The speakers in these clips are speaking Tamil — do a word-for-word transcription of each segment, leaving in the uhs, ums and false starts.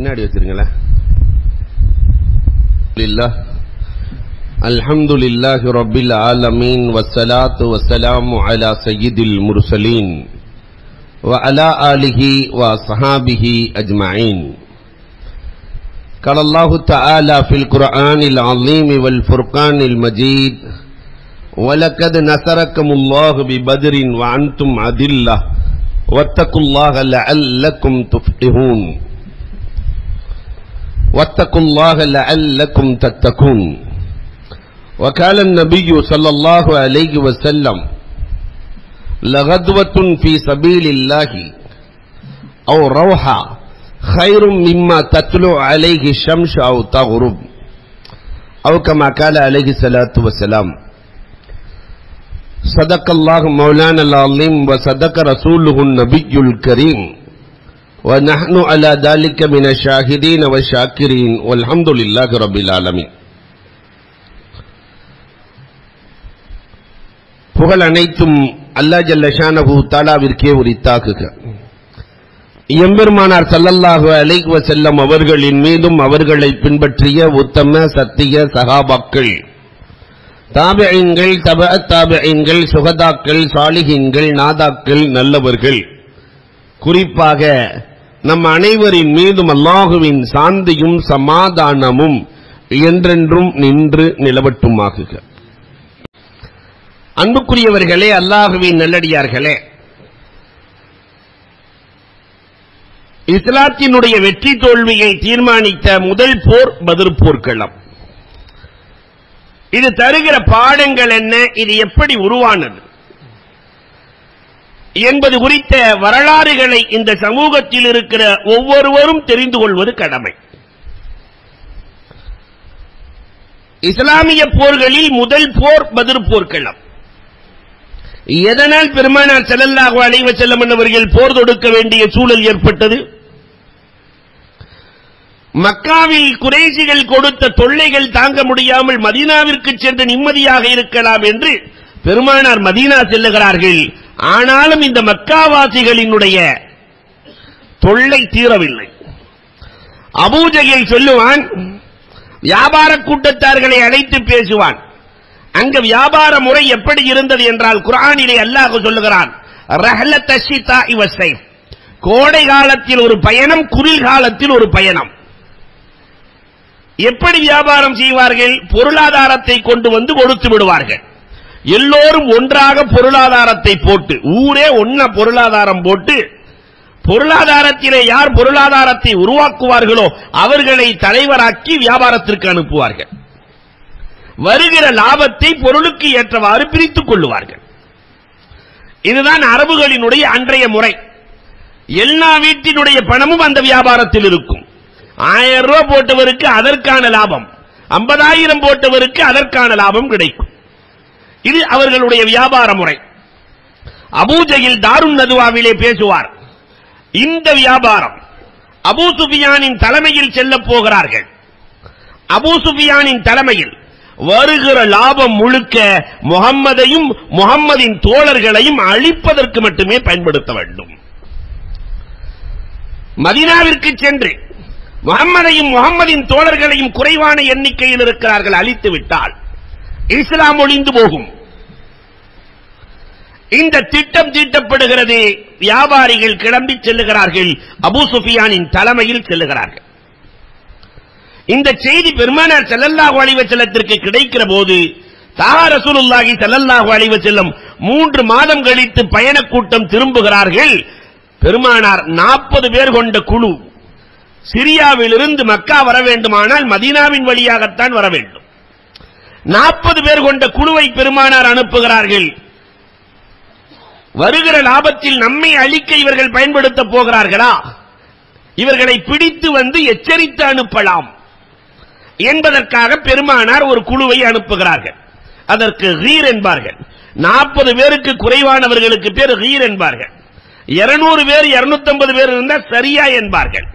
பின்னாடி வச்சிருங்களேன். லில்லாஹ் அல்ஹம்துலில்லாஹி ரப்பில் ஆலமீன் வஸ்ஸலாத்து வஸ்ஸலாமு அலா சய்யிதில் முர்சலீன் வ அலா ஆலிஹி வ ஸஹாபிஹி அஜ்மஈன். قال الله تعالى في القرآن العظيم والفرقان المجيد ولقد نصركم الله ببدر وأنتم أذلة واتقوا الله لعلكم تفلحون واتقوا الله لعلكم تتقون. وقال النبي صلى الله عليه وسلم لغدوة في سبيل الله أو روحة خير مما تطلع عليه الشمس أو تغرب أو كما قال عليه الصلاة والسلام. صدق الله مولانا العظيم وصدق رسوله النبي الكريم ونحن على ذلك من الشاهدين والشاكرين والحمد لله رب العالمين. புகழ் அனைத்தும் அல்லாஹ் ஜல்ல ஷானஹு தஆலாவிற்கே உரித்தாகுக. எம்பெருமானார் ஸல்லல்லாஹு அலைஹி வஸல்லம் அவர்களின் மீதும் அவர்களை பின்பற்றிய உத்தம சத்திய சஹாபாக்கள், தாபிஈன்கள், தபஅத் தாபிஈன்கள், சுஹதாக்கள், சாலிஹீன்கள், நாதாக்கள், நல்லவர்கள், குறிப்பாக நம் அனைவரின் மீதும் அல்லாஹுவின் சாந்தியும் சமாதானமும் என்றென்றும் நின்று நிலவட்டுமாகுக. அன்புக்குரியவர்களே, அல்லாஹுவின் நல்லடியார்களே, இஸ்லாத்தினுடைய வெற்றி தோல்வியை தீர்மானித்த முதல் போர் பத்ர் போர்க்களம். இது தருகிற பாடங்கள் என்ன, இது எப்படி உருவானது என்பது குறித்த வரலாறுகளை இந்த சமூகத்தில் இருக்கிற ஒவ்வொருவரும் தெரிந்து கொள்வது கடமை. இஸ்லாமிய போர்களில் முதல் போர் பத்ர் போர்க்களம். எதனால் பெருமானார் ஸல்லல்லாஹு அலைஹி வஸல்லம் அவர்கள் போர் தொடுக்க வேண்டிய சூழல் ஏற்பட்டது? மக்காவில் குறைஷிகள் கொடுத்த தொல்லைகள் தாங்க முடியாமல் மதீனாவிற்கு சென்று நிம்மதியாக இருக்கலாம் என்று பெருமானார் மதீனா செல்லுகிறார்கள். ஆனாலும் இந்த மக்காவாசிகளினுடைய தொல்லை தீரவில்லை. அபூஜஹல் சொல்லுவான், வியாபார கூட்டத்தார்களை அழைத்து பேசுவான். அங்க வியாபார முறை எப்படி இருந்தது என்றால், குர்ஆனிலே அல்லாஹ் சொல்லுகிறான், ரஹ்லத் அஷ்ஷிதாஇ வஸ்ஸைஃப், கோடை காலத்தில் ஒரு பயணம், குளிர் காலத்தில் ஒரு பயணம். எப்படி வியாபாரம் செய்வார்கள்? பொருளாதாரத்தை கொண்டு வந்து கொடுத்து விடுவார்கள். எல்லோரும் ஒன்றாக பொருளாதாரத்தை போட்டு, ஊரே ஒன்ன பொருளாதாரம் போட்டு, பொருளாதாரத்திலே யார் பொருளாதாரத்தை உருவாக்குவார்களோ அவர்களை தலைவராக்கி வியாபாரத்திற்கு அனுப்புவார்கள். வருகிற லாபத்தை பொருளுக்கு ஏற்றவாறு பிரித்துக் கொள்ளுவார்கள். இதுதான் அரபுகளினுடைய அன்றைய முறை. எல்லா வீட்டினுடைய பணமும் அந்த வியாபாரத்தில் இருக்கும். ஆயிரம் ரூபாய் போட்டவருக்கு அதற்கான லாபம், ஐம்பதாயிரம் போட்டவருக்கு அதற்கான லாபம் கிடைக்கும். இது அவர்களுடைய வியாபார முறை. அபூஜஹல் தாருன் நதுவாவிலே பேசுவார். இந்த வியாபாரம் அபூ சுஃபியானின் தலைமையில் செல்ல போகிறார்கள். அபூ சுஃபியானின் தலைமையில் வருகிற லாபம் முழுக்க முகம்மதையும் முகம்மதின் தோழர்களையும் அழிப்பதற்கு மட்டுமே பயன்படுத்த வேண்டும். மதீனாவிற்கு சென்று முகம்மதையும் முகம்மதின் தோழர்களையும் குறைவான எண்ணிக்கையில் இருக்கிறார்கள், அழித்து விட்டால் இஸ்லாம் ஒழிந்து போகும். இந்த திட்டம் தீட்டப்படுகிறது. வியாபாரிகள் கிளம்பி செல்லுகிறார்கள், அபூ சுஃபியானின் தலைமையில் செல்லுகிறார்கள். இந்த செய்தி பெருமானார் ஸல்லல்லாஹு அலைஹி வஸல்லத்திற்கு கிடைக்கிற போது, தாஹா ரசூலுல்லாஹி ஸல்லல்லாஹு அலைஹி வஸல்லம் மூன்று மாதம் கழித்து பயண கூட்டம் திரும்புகிறார்கள். பெருமானார் நாற்பது பேர் கொண்ட குழு சிரியாவிலிருந்து மக்கா வர வேண்டுமானால் மதீனாவின் வழியாகத்தான் வர வேண்டும். நாற்பது பேர் கொண்ட குழுவை பெருமானார் அனுப்புகிறார்கள். வருகிற லாபத்தில் நம்மை அழிக்க இவர்கள் பயன்படுத்த போகிறார்களா, இவர்களை பிடித்து வந்து எச்சரித்து அனுப்பலாம் என்பதற்காக பெருமானார் ஒரு குழுவை அனுப்புகிறார்கள். அதற்கு கீர் என்பார்கள். நாற்பது பேருக்கு குறைவானவர்களுக்கு பேர் கீர் என்பார்கள். இருநூறு பேர் இருநூத்தி ஐம்பது பேர் இருந்தால் சரியா என்பார்கள்.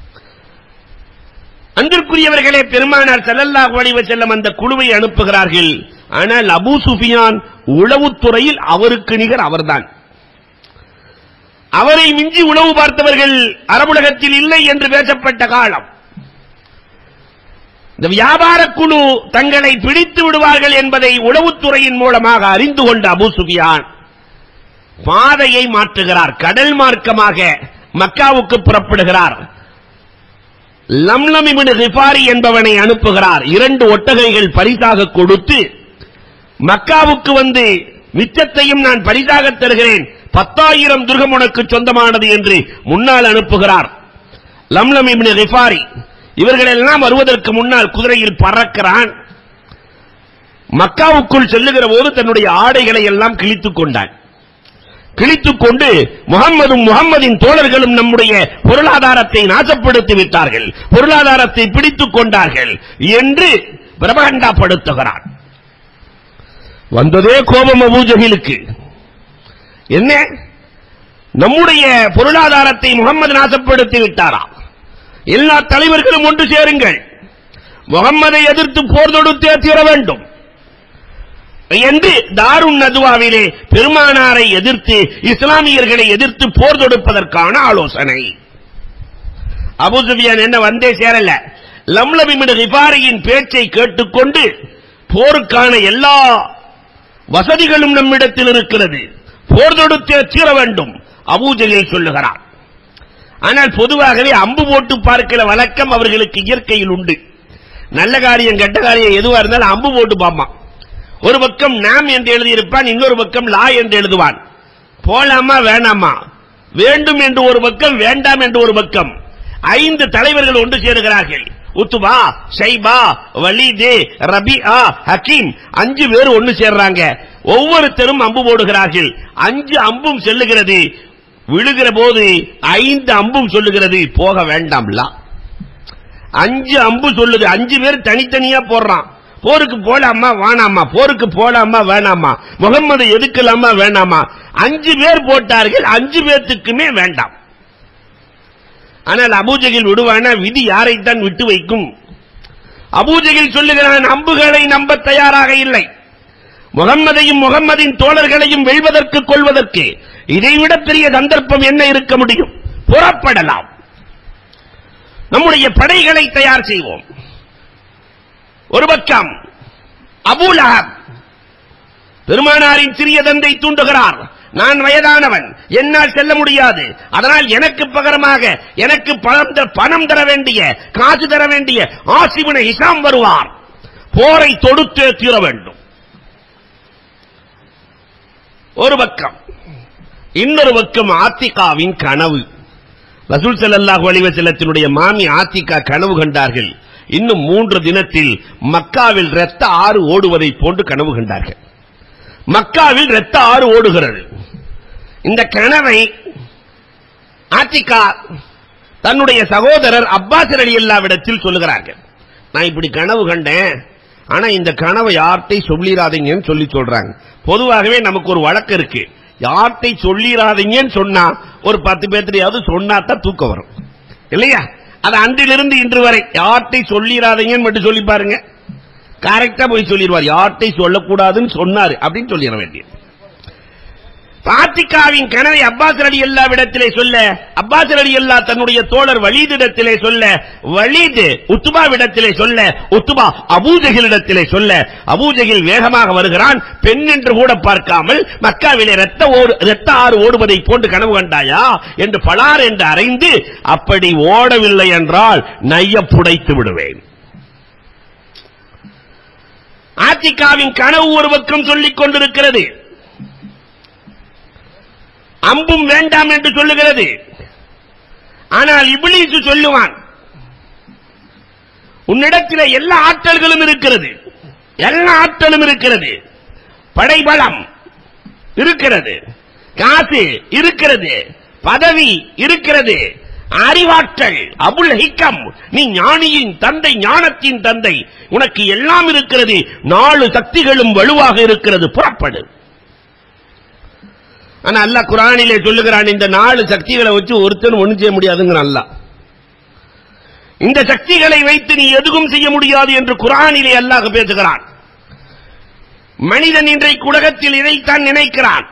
அன்பிற்குரியவர்களே, பெருமானார் ஸல்லல்லாஹு அலைஹி வஸல்லம் அந்த குழுவை அனுப்புகிறார்கள். ஆனால் அபூ சுஃபியான் உளவுத்துறையில் அவருக்கு நிகர் அவர்தான். அவரை மிஞ்சி உணவு பார்த்தவர்கள் அரபுலகத்தில் இல்லை என்று பேசப்பட்ட காலம். இந்த வியாபார குழு தங்களை பிடித்து விடுவார்கள் என்பதை உளவுத்துறையின் மூலமாக அறிந்து கொண்ட அபூ சுஃபியான் பாதையை மாற்றுகிறார். கடல் மார்க்கமாக மக்காவுக்கு புறப்படுகிறார். லம்லம் இப்னு கிஃபாரி என்பவனை அனுப்புகிறார். இரண்டு ஒட்டகைகள் பரிசாக கொடுத்து மக்காவுக்கு வந்து மிச்சத்தையும் நான் பரிசாக தருகிறேன், பத்தாயிரம் திர்ஹம் உனக்கு சொந்தமானது என்று முன்னால் அனுப்புகிறார். லம்லம் இப்னு கிஃபாரி இவர்கள் எல்லாம் வருவதற்கு முன்னால் குதிரையில் பறக்கிறான். மக்காவுக்குள் செல்லுகிற போது தன்னுடைய ஆடைகளை எல்லாம் கிழித்துக் கொண்டான். கிழித்துக் கொண்டு முகம்மதும் முகம்மதின் தோழர்களும் நம்முடைய பொருளாதாரத்தை நாசப்படுத்தி விட்டார்கள், பொருளாதாரத்தை பிடித்துக் கொண்டார்கள் என்று பிரபகண்டாப்படுத்துகிறான். வந்ததே கோபம் அபூ ஜஹிலுக்கு. என்ன, நம்முடைய பொருளாதாரத்தை முகம்மது நாசப்படுத்தி விட்டாரா? எல்லா தலைவர்களும் ஒன்று சேருங்கள், முகம்மதை எதிர்த்து போர் தொடுத்தே தீர வேண்டும் என்று தாருன் நதுவாவிலே பெருமானாரை எதிர்த்து இஸ்லாமியர்களை எதிர்த்து போர் தொடுப்பதற்கான ஆலோசனை. அபூ சுஃபியான் என்ன வந்தே சேரல, லம்லம் இப்னு கிஃபாரியின் பேச்சை கேட்டுக்கொண்டு போருக்கான எல்லா வசதிகளும் நம்மிடத்தில் இருக்கிறது, போர் தொடுத்தே தீர வேண்டும் அபூ ஜஹில் சொல்லுகிறார். ஆனால் பொதுவாகவே அம்பு போட்டு பார்க்கிற வழக்கம் அவர்களுக்கு இயற்கையில் உண்டு. நல்ல காரியம் கெட்ட காரியம் எதுவா இருந்தாலும் அம்பு போட்டு பார்ப்பான். ஒரு பக்கம் நாம் என்று எழுதியிருப்பான், இன்னொரு பக்கம் லா என்று எழுதுவான். போலாமா வேணாமா, வேண்டும் என்று ஒரு பக்கம், வேண்டாம் என்று ஒரு பக்கம். ஐந்து தலைவர்கள் ஒன்று சேருகிறார்கள். உத்துபா, ஷைபா, வலீது, ரபிஆ, ஹக்கீம், அஞ்சு பேர் ஒன்று சேர்றாங்க. ஒவ்வொருத்தரும் அம்பு போடுகிறார்கள். அஞ்சு அம்பும் செல்லுகிறது. விழுகிற போது ஐந்து அம்பும் சொல்லுகிறது போக வேண்டாம்ல. அஞ்சு அம்பு சொல்லுது, அஞ்சு பேர் தனித்தனியா போடுறான். போருக்கு போலாமா வேணாமா, போருக்கு போலாமா வேணாமா, முகம்மது எதுக்கலாமா வேணாமா. அஞ்சு பேர் போட்டார்கள், அஞ்சு பேர்த்துக்குமே வேண்டாம். ஆனால் அபூ ஜஹில் விடுவானா? விதி யாரைத்தான் விட்டு வைக்கும்? அபூ ஜஹில் சொல்லுகிறான், அம்புகளை நம்ப தயாராக இல்லை. முகம்மதையும் முகம்மதின் தோழர்களையும் வெல்வதற்கு கொள்வதற்கு இதைவிட பெரிய சந்தர்ப்பம் என்ன இருக்க முடியும்? புறப்படலாம், நம்முடைய படைகளை தயார் செய்வோம். ஒரு பக்கம் அபூ லஹப் பெருமானாரின் சிறிய தந்தை தூண்டுகிறார், நான் வயதானவன், என்னால் செல்ல முடியாது, அதனால் எனக்கு பகரமாக எனக்கு பணம் தர வேண்டிய, காசு தர வேண்டிய ஆஸிம் இப்னு ஹிஷாம் வருவார், போரை தொடுத்தே தீர வேண்டும். ஒரு பக்கம். இன்னொரு பக்கம் ஆத்திகாவின் கனவு. ரசூல் ஸல்லல்லாஹு அலைஹி வஸல்லத்தினுடைய மாமி ஆத்திகா கனவு கண்டார்கள். இன்னும் மூன்று தினத்தில் மக்காவில் இரத்த ஆறு ஓடுவதை போன்று கனவு கண்டார்கள். மக்காவில் இரத்த ஆறு ஓடுகிறது. இந்த கனவை ஆத்திகா தன்னுடைய சகோதரர் அப்பாஸ் ரலியல்லாஹுவிடத்தில் சொல்லுகிறார்கள். நான் இப்படி கனவு கண்டேன், ஆனா இந்த கனவை யார்கிட்ட சொல்லிராதீங்கன்னு சொல்லி சொல்றாங்க. பொதுவாகவே நமக்கு ஒரு வழக்கம் இருக்கு, யார்கிட்ட சொல்லிராதீங்கன்னு சொன்னா ஒரு பத்து பேர்த்தையாவது சொன்னாதான் தூக்கம் வரும் இல்லையா? அது அன்றிலிருந்து இன்று வரை யார்கிட்ட சொல்லிராதீங்கன்னு மட்டும் சொல்லி பாருங்க, கரெக்டா போய் சொல்லிடுவார். யார்கிட்ட சொல்லக்கூடாதுன்னு சொன்னாரு அப்படின்னு சொல்லிட வேண்டியது. ஆத்திகாவின் கனவை அப்பாஸ் ரலியல்லாஹுவிடத்திலே சொல்ல, அப்பாஸ் ரலியல்லாஹு தன்னுடைய தோழர் வலீதிடத்திலே சொல்ல, வலீது உத்பாவிடத்திலே சொல்ல, உத்பா அபூ ஜஹிலிடத்திலே சொல்ல, அபூ ஜஹில் வேகமாக வருகிறான். பெண் என்று கூட பார்க்காமல் மக்காவிலே இரத்த இரத்த ஆறு ஓடுவதை போன்று கனவு கண்டாயா என்று பலார் என்று அறைந்து, அப்படி ஓடவில்லை என்றால் நைய புடைத்து விடுவேன். ஆத்திகாவின் கனவு ஒரு பக்கம் சொல்லிக் கொண்டிருக்கிறது, அம்பும் வேண்டாம் என்று சொல்லுகிறது. ஆனால் இப்லீஸ் சொல்லுவான், உன்னிடத்தில் எல்லா ஆற்றல்களும் இருக்கிறது, எல்லா ஆற்றலும் இருக்கிறது, படைபலம் இருக்கிறது, காசு இருக்கிறது, பதவி இருக்கிறது, அறிவாற்றல், அபுல் ஹிக்கம், நீ ஞானியின் தந்தை, ஞானத்தின் தந்தை, உனக்கு எல்லாம் இருக்கிறது, நாலு சக்திகளும் வலுவாக இருக்கிறது, புறப்படு. ஆனா அல்லாஹ் குர்ஆனிலே சொல்லுகிறான், இந்த நாலு சக்திகளை வச்சு ஒருத்தன் ஒண்ணும் செய்ய முடியாதுங்கிறான் அல்லாஹ். இந்த சக்திகளை வைத்து நீ எதுவும் செய்ய முடியாது என்று குர்ஆனிலே அல்லாஹ் பேசுகிறான். மனிதன் இன்றைக்கு உலகத்தில் இதைத்தான் நினைக்கிறான்.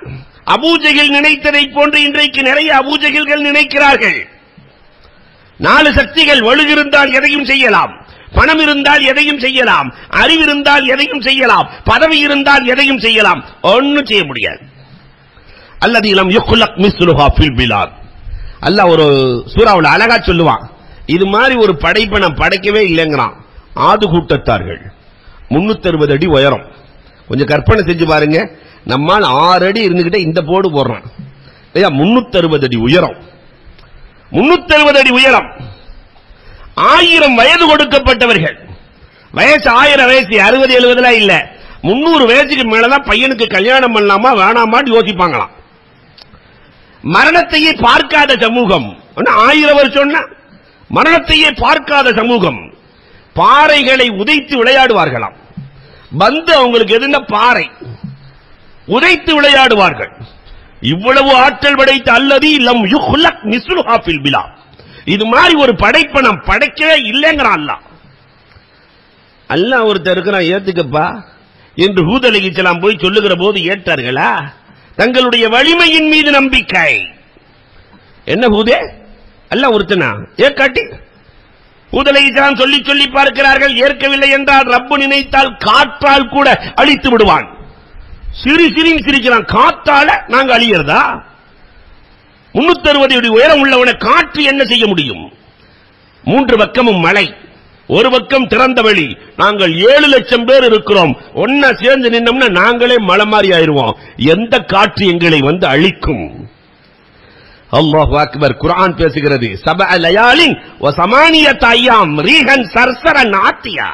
அபூஜஹில் நினைத்ததை போன்று இன்றைக்கு நிறைய அபூஜஹில்கள் நினைக்கிறார்கள். நாலு சக்திகள் வலுவிருந்தால் எதையும் செய்யலாம், பணம் இருந்தால் எதையும் செய்யலாம், அறிவு இருந்தால் எதையும் செய்யலாம், பதவி இருந்தால் எதையும் செய்யலாம், ஒன்னும் செய்ய முடியாது. அல்லது லம் யுக்லக் மிஸ்லுஹா ஃபில் பிலாத். அல்லாஹ் ஒரு சூராவுல அழகா சொல்லுவான், இது மாதிரி ஒரு படைப்பை நான் படைக்கவே இல்லைங்கிறான். ஆது கூட்டத்தார்கள் முன்னூத்தி அறுபது அடி உயரம். கொஞ்சம் கற்பனை செஞ்சு பாருங்க, நம்மால் ஆறு அடி இருந்துகிட்டே இந்த போடு போடுறான். முன்னூத்தி அறுபது அடி உயரம், முன்னூத்தி அறுபது அடி உயரம், ஆயிரம் வயது கொடுக்கப்பட்டவர்கள். வயசு ஆயிரம் வயசு அறுபது எழுபதுல இல்ல, முன்னூறு வயசுக்கு மேலதான் பையனுக்கு கல்யாணம் பண்ணலாமா வேணாமான்னு யோசிப்பாங்களாம். மரணத்தையே பார்க்காத சமூகம். ஆயிரம் வருஷம் மரணத்தையே பார்க்காத சமூகம். பாறைகளை உதைத்து விளையாடுவார்களாம். வந்து அவங்களுக்கு எதுனா பாறை உதைத்து விளையாடுவார்கள். இவ்வளவு ஆற்றல் படைத்த அல்லது லம் யுக்லக் மிஸ்லுஹா ஃபில் பிலாத். இது மாதிரி ஒரு படைப்பை நாம் படைக்கவே இல்லைங்கிறான் அல்லாஹ். அல்லாஹ் ஒருத்தர் இருக்கிறான், ஏத்துக்கப்பா என்று ஹூத் அலைஹிஸ்ஸலாம் போய் சொல்லுகிற போது ஏற்றார்களா? தங்களுடைய வலிமையின் மீது நம்பிக்கை. என்ன ஹூதே, அல்லாஹ் ஒருத்தனா ஏற்காட்டி? ஹூத் அலைஹிஸ்ஸலாம் சொல்லி சொல்லி பார்க்கிறார்கள். ஏற்கவில்லை என்றால் ரப்பு நினைத்தால் காற்றால் கூட அழித்து விடுவான். சிரி சிரின்னு சிரிக்கிறான், காத்தால நாங்க அழியறதா? முன்னூத்தி அறுபது அடி உயரம் உள்ளவனை காற்று என்ன செய்ய முடியும்? மூன்று பக்கமும் மலை, ஒரு பக்கம் திறந்த வழி. நாங்கள் ஏழு லட்சம் பேர் இருக்கிறோம், ஒன்னா சேர்ந்து நின்னோம்னா நாங்களே மலை மாறி ஆயிருவோம். எந்த காற்று எங்களை வந்து அழிக்கும்? அல்லாஹு அக்பர். குர்ஆன் பேசுகிறது, சபஅ லயாலின் வ ஸமானியத அய்யாம் ரீஹன் சர்சரன் ஆத்தியா.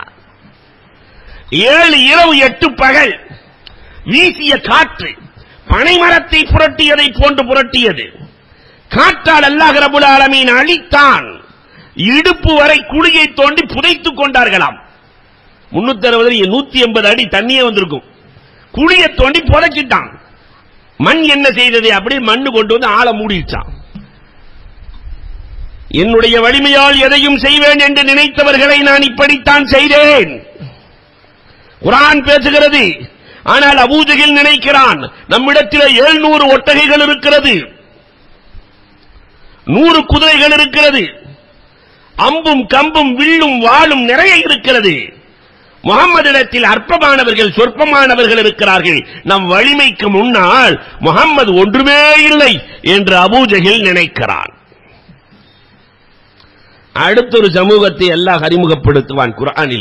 ஏழு இரவு எட்டு பகல் வீசிய காற்று பனைமரத்தை புரட்டியதை போன்று புரட்டியது. காற்றால் அல்லாஹ் ரப்பல் ஆலமீன் அழித்தான். இடுப்பு வரை குழியை தோண்டி புதைத்துக் கொண்டார்களாம். முன்னூத்தி அறுபது நூத்தி எண்பது அடி தண்ணியே வந்திருக்கும். குழியை தோண்டி புதைச்சிட்டான். மண் என்ன செய்தது? அப்படியே மண்ணு கொண்டு வந்து ஆள மூடிச்சான். என்னுடைய வலிமையால் எதையும் செய்வேன் என்று நினைத்தவர்களை நான் இப்படித்தான் செய்தேன். குர்ஆன் பேசுகிறது. ஆனால் அபூஜஹில் நினைக்கிறான், நம்மிடத்தில் எழுநூறு ஒட்டகைகள் இருக்கிறது, நூறு குதிரைகள் இருக்கிறது, அம்பும் கம்பும் வில்லும் வாளும் நிறைய இருக்கிறது. முகம்மதிடத்தில் அற்பமானவர்கள் சொற்பமானவர்கள் இருக்கிறார்கள். நம் வலிமைக்கு முன்னால் முகம்மது ஒன்றுமே இல்லை என்று அபூஜஹில் நினைக்கிறான். அடுத்த ஒரு சமூகத்தை அல்லாஹ் அறிமுகப்படுத்துவான் குர்ஆனில.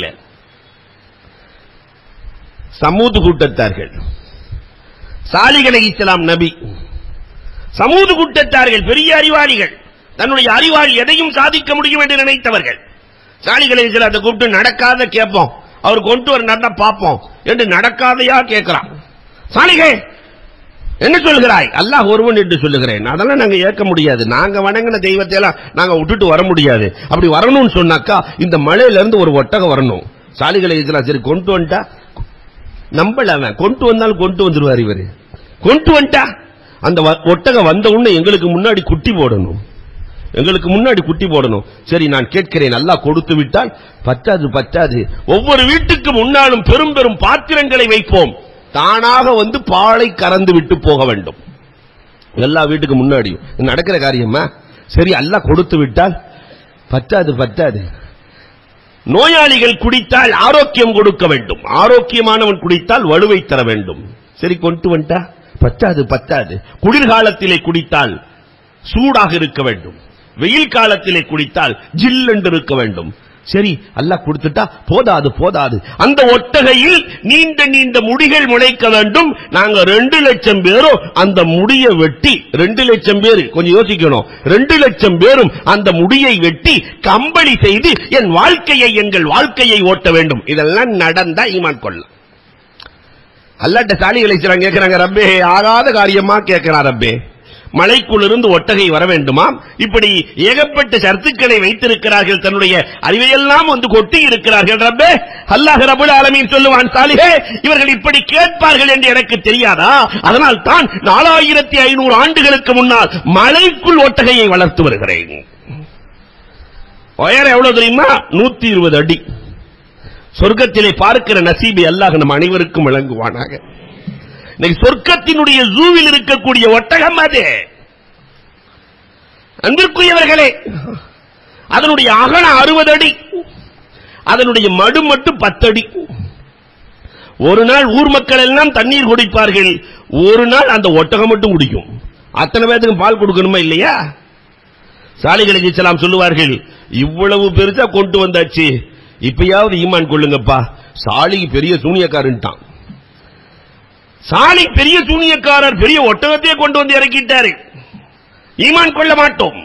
சமூது கூட்டத்தார்கள். சாலிஹ் அலைஹிஸ்ஸலாம் நபி, சமூது கூட்டத்தார்கள் பெரிய அறிவாளிகள், தன்னுடைய அறிவாளி எதையும் சாதிக்க முடியும் என்று நினைத்தவர்கள். சாலிஹ் அலைஹிஸ்ஸலாத்தை கூப்பிட்டு நடக்காத கேட்போம், அவர் கொண்டு வர நடந்தா பார்ப்போம் என்று நடக்காதையா கேட்கிறான். சாலிஹே என்ன சொல்கிறாய்? அல்லாஹ் ஒருவன் என்று சொல்லுகிறேன். அதெல்லாம் நாங்க ஏற்க முடியாது, நாங்க வணங்கின தெய்வத்தை எல்லாம் நாங்க விட்டுட்டு வர முடியாது. அப்படி வரணும்னு சொன்னாக்கா இந்த மலையில இருந்து ஒரு ஒட்டகம் வரணும். சாலிஹ் அலைஹிஸ்ஸலாம் சரி கொண்டு வந்துட்டா, நம்பல அவன், கொண்டு வந்தாலும் கொண்டு வந்துருவார் இவரு. கொண்டு வந்துட்டா அந்த ஒட்டகம் வந்த உடனே எங்களுக்கு முன்னாடி குட்டி போடணும், எங்களுக்கு முன்னாடி குட்டி போடணும். சரி நான் கேட்கிறேன், அல்லாஹ் கொடுத்து விட்டால் பத்தாது பத்தாது, ஒவ்வொரு வீட்டுக்கு முன்னாலும் பெரும் பெரும் பாத்திரங்களை வைப்போம், தானாக வந்து பாலை கறந்து விட்டு போக வேண்டும் எல்லா வீட்டுக்கு முன்னாடியும். நடக்கிற காரியமா? சரி அல்லாஹ் கொடுத்து விட்டால் பத்தாது பத்தாது. நோயாளிகள் குடித்தால் ஆரோக்கியம் கொடுக்க வேண்டும், ஆரோக்கியமானவன் குடித்தால் வலுவை தர வேண்டும். சரி கொண்டு வந்துட்டா பத்தாது பத்தாது. குளிர்காலத்திலே குடித்தால் சூடாக இருக்க வேண்டும், வெயில் காலத்திலே குடித்தால் ஜில்லென்று இருக்க வேண்டும். சரி அல்லாஹ் கொடுத்துட்டா போதாது போதாது. அந்த ஒட்டகையில் நீண்ட நீண்ட முடிகள் முளைக்க வேண்டும். நாங்க ரெண்டு லட்சம் பேரும் அந்த முடியை வெட்டி, ரெண்டு லட்சம் பேரு கொஞ்சம் யோசிக்கணும், ரெண்டு லட்சம் பேரும் அந்த முடியை வெட்டி கம்பளி செய்து என் வாழ்க்கையை எங்கள் வாழ்க்கையை ஓட்ட வேண்டும். இதெல்லாம் நடந்தா ஈமான் கொள்ளலாம். அல்லாஹ்ட்ட சாலிஹ் அலைஹிஸ்ஸலாம் கேட்கிறாங்க, ரப்பே ஆகாத காரியமா கேட்கிறான் ரப்பே, மலைக்குள்ளிருந்து ஒட்டகை வர வேண்டுமா? இப்படி ஏகப்பட்ட சர்த்துக்களை வைத்திருக்கிறார்கள், தன்னுடைய அறிவையெல்லாம் வந்து கொட்டி இருக்கிறார்கள். ரப்பே அல்லாஹ் ரப்பல் ஆலமீன் சொல்லுவான், சாலிஹே இவர்கள் இப்படி கேட்பார்கள் என்று எனக்கு தெரியாதா? அதனால் தான் நாலாயிரத்தி ஐநூறு ஆண்டுகளுக்கு முன்னால் மலைக்குள் ஒட்டகையை வளர்த்து வருகிறேன். உயரம் எவ்வளவு தெரியுமா? நூத்தி இருபது அடி. சொர்க்கத்திலே பார்க்கிற நசீபை அல்லாஹ் நம் அனைவருக்கும் வழங்குவானாக. இன்னைக்கு சொர்க்கத்தினுடைய ஜூவில் இருக்கக்கூடிய ஒட்டகம் அது. அன்பிற்குரியவர்களே, அதனுடைய அகலம் அறுபது அடி, அதனுடைய மடு மட்டும் பத்து அடி. ஒரு நாள் ஊர் மக்கள் எல்லாம் தண்ணீர் குடிப்பார்கள், ஒரு நாள் அந்த ஒட்டகம் மட்டும் குடிக்கும். அத்தனை பேருக்கு பால் கொடுக்கணுமா இல்லையா? சாலிஹ் அலைஹிஸ்ஸலாம் சொல்லுவார்கள், இவ்வளவு பெருசா கொண்டு வந்தாச்சு, இப்பயாவது ஈமான் கொள்ளுங்கப்பா. சாலிஹ் பெரிய சூனியக்காரன்ட்டான். சாலிஹ் பெரிய சூனியக்காரர், பெரிய ஒட்டகத்தையே கொண்டு வந்து இறக்கிட்டாரு, ஈமான் கொள்ள மாட்டோம்.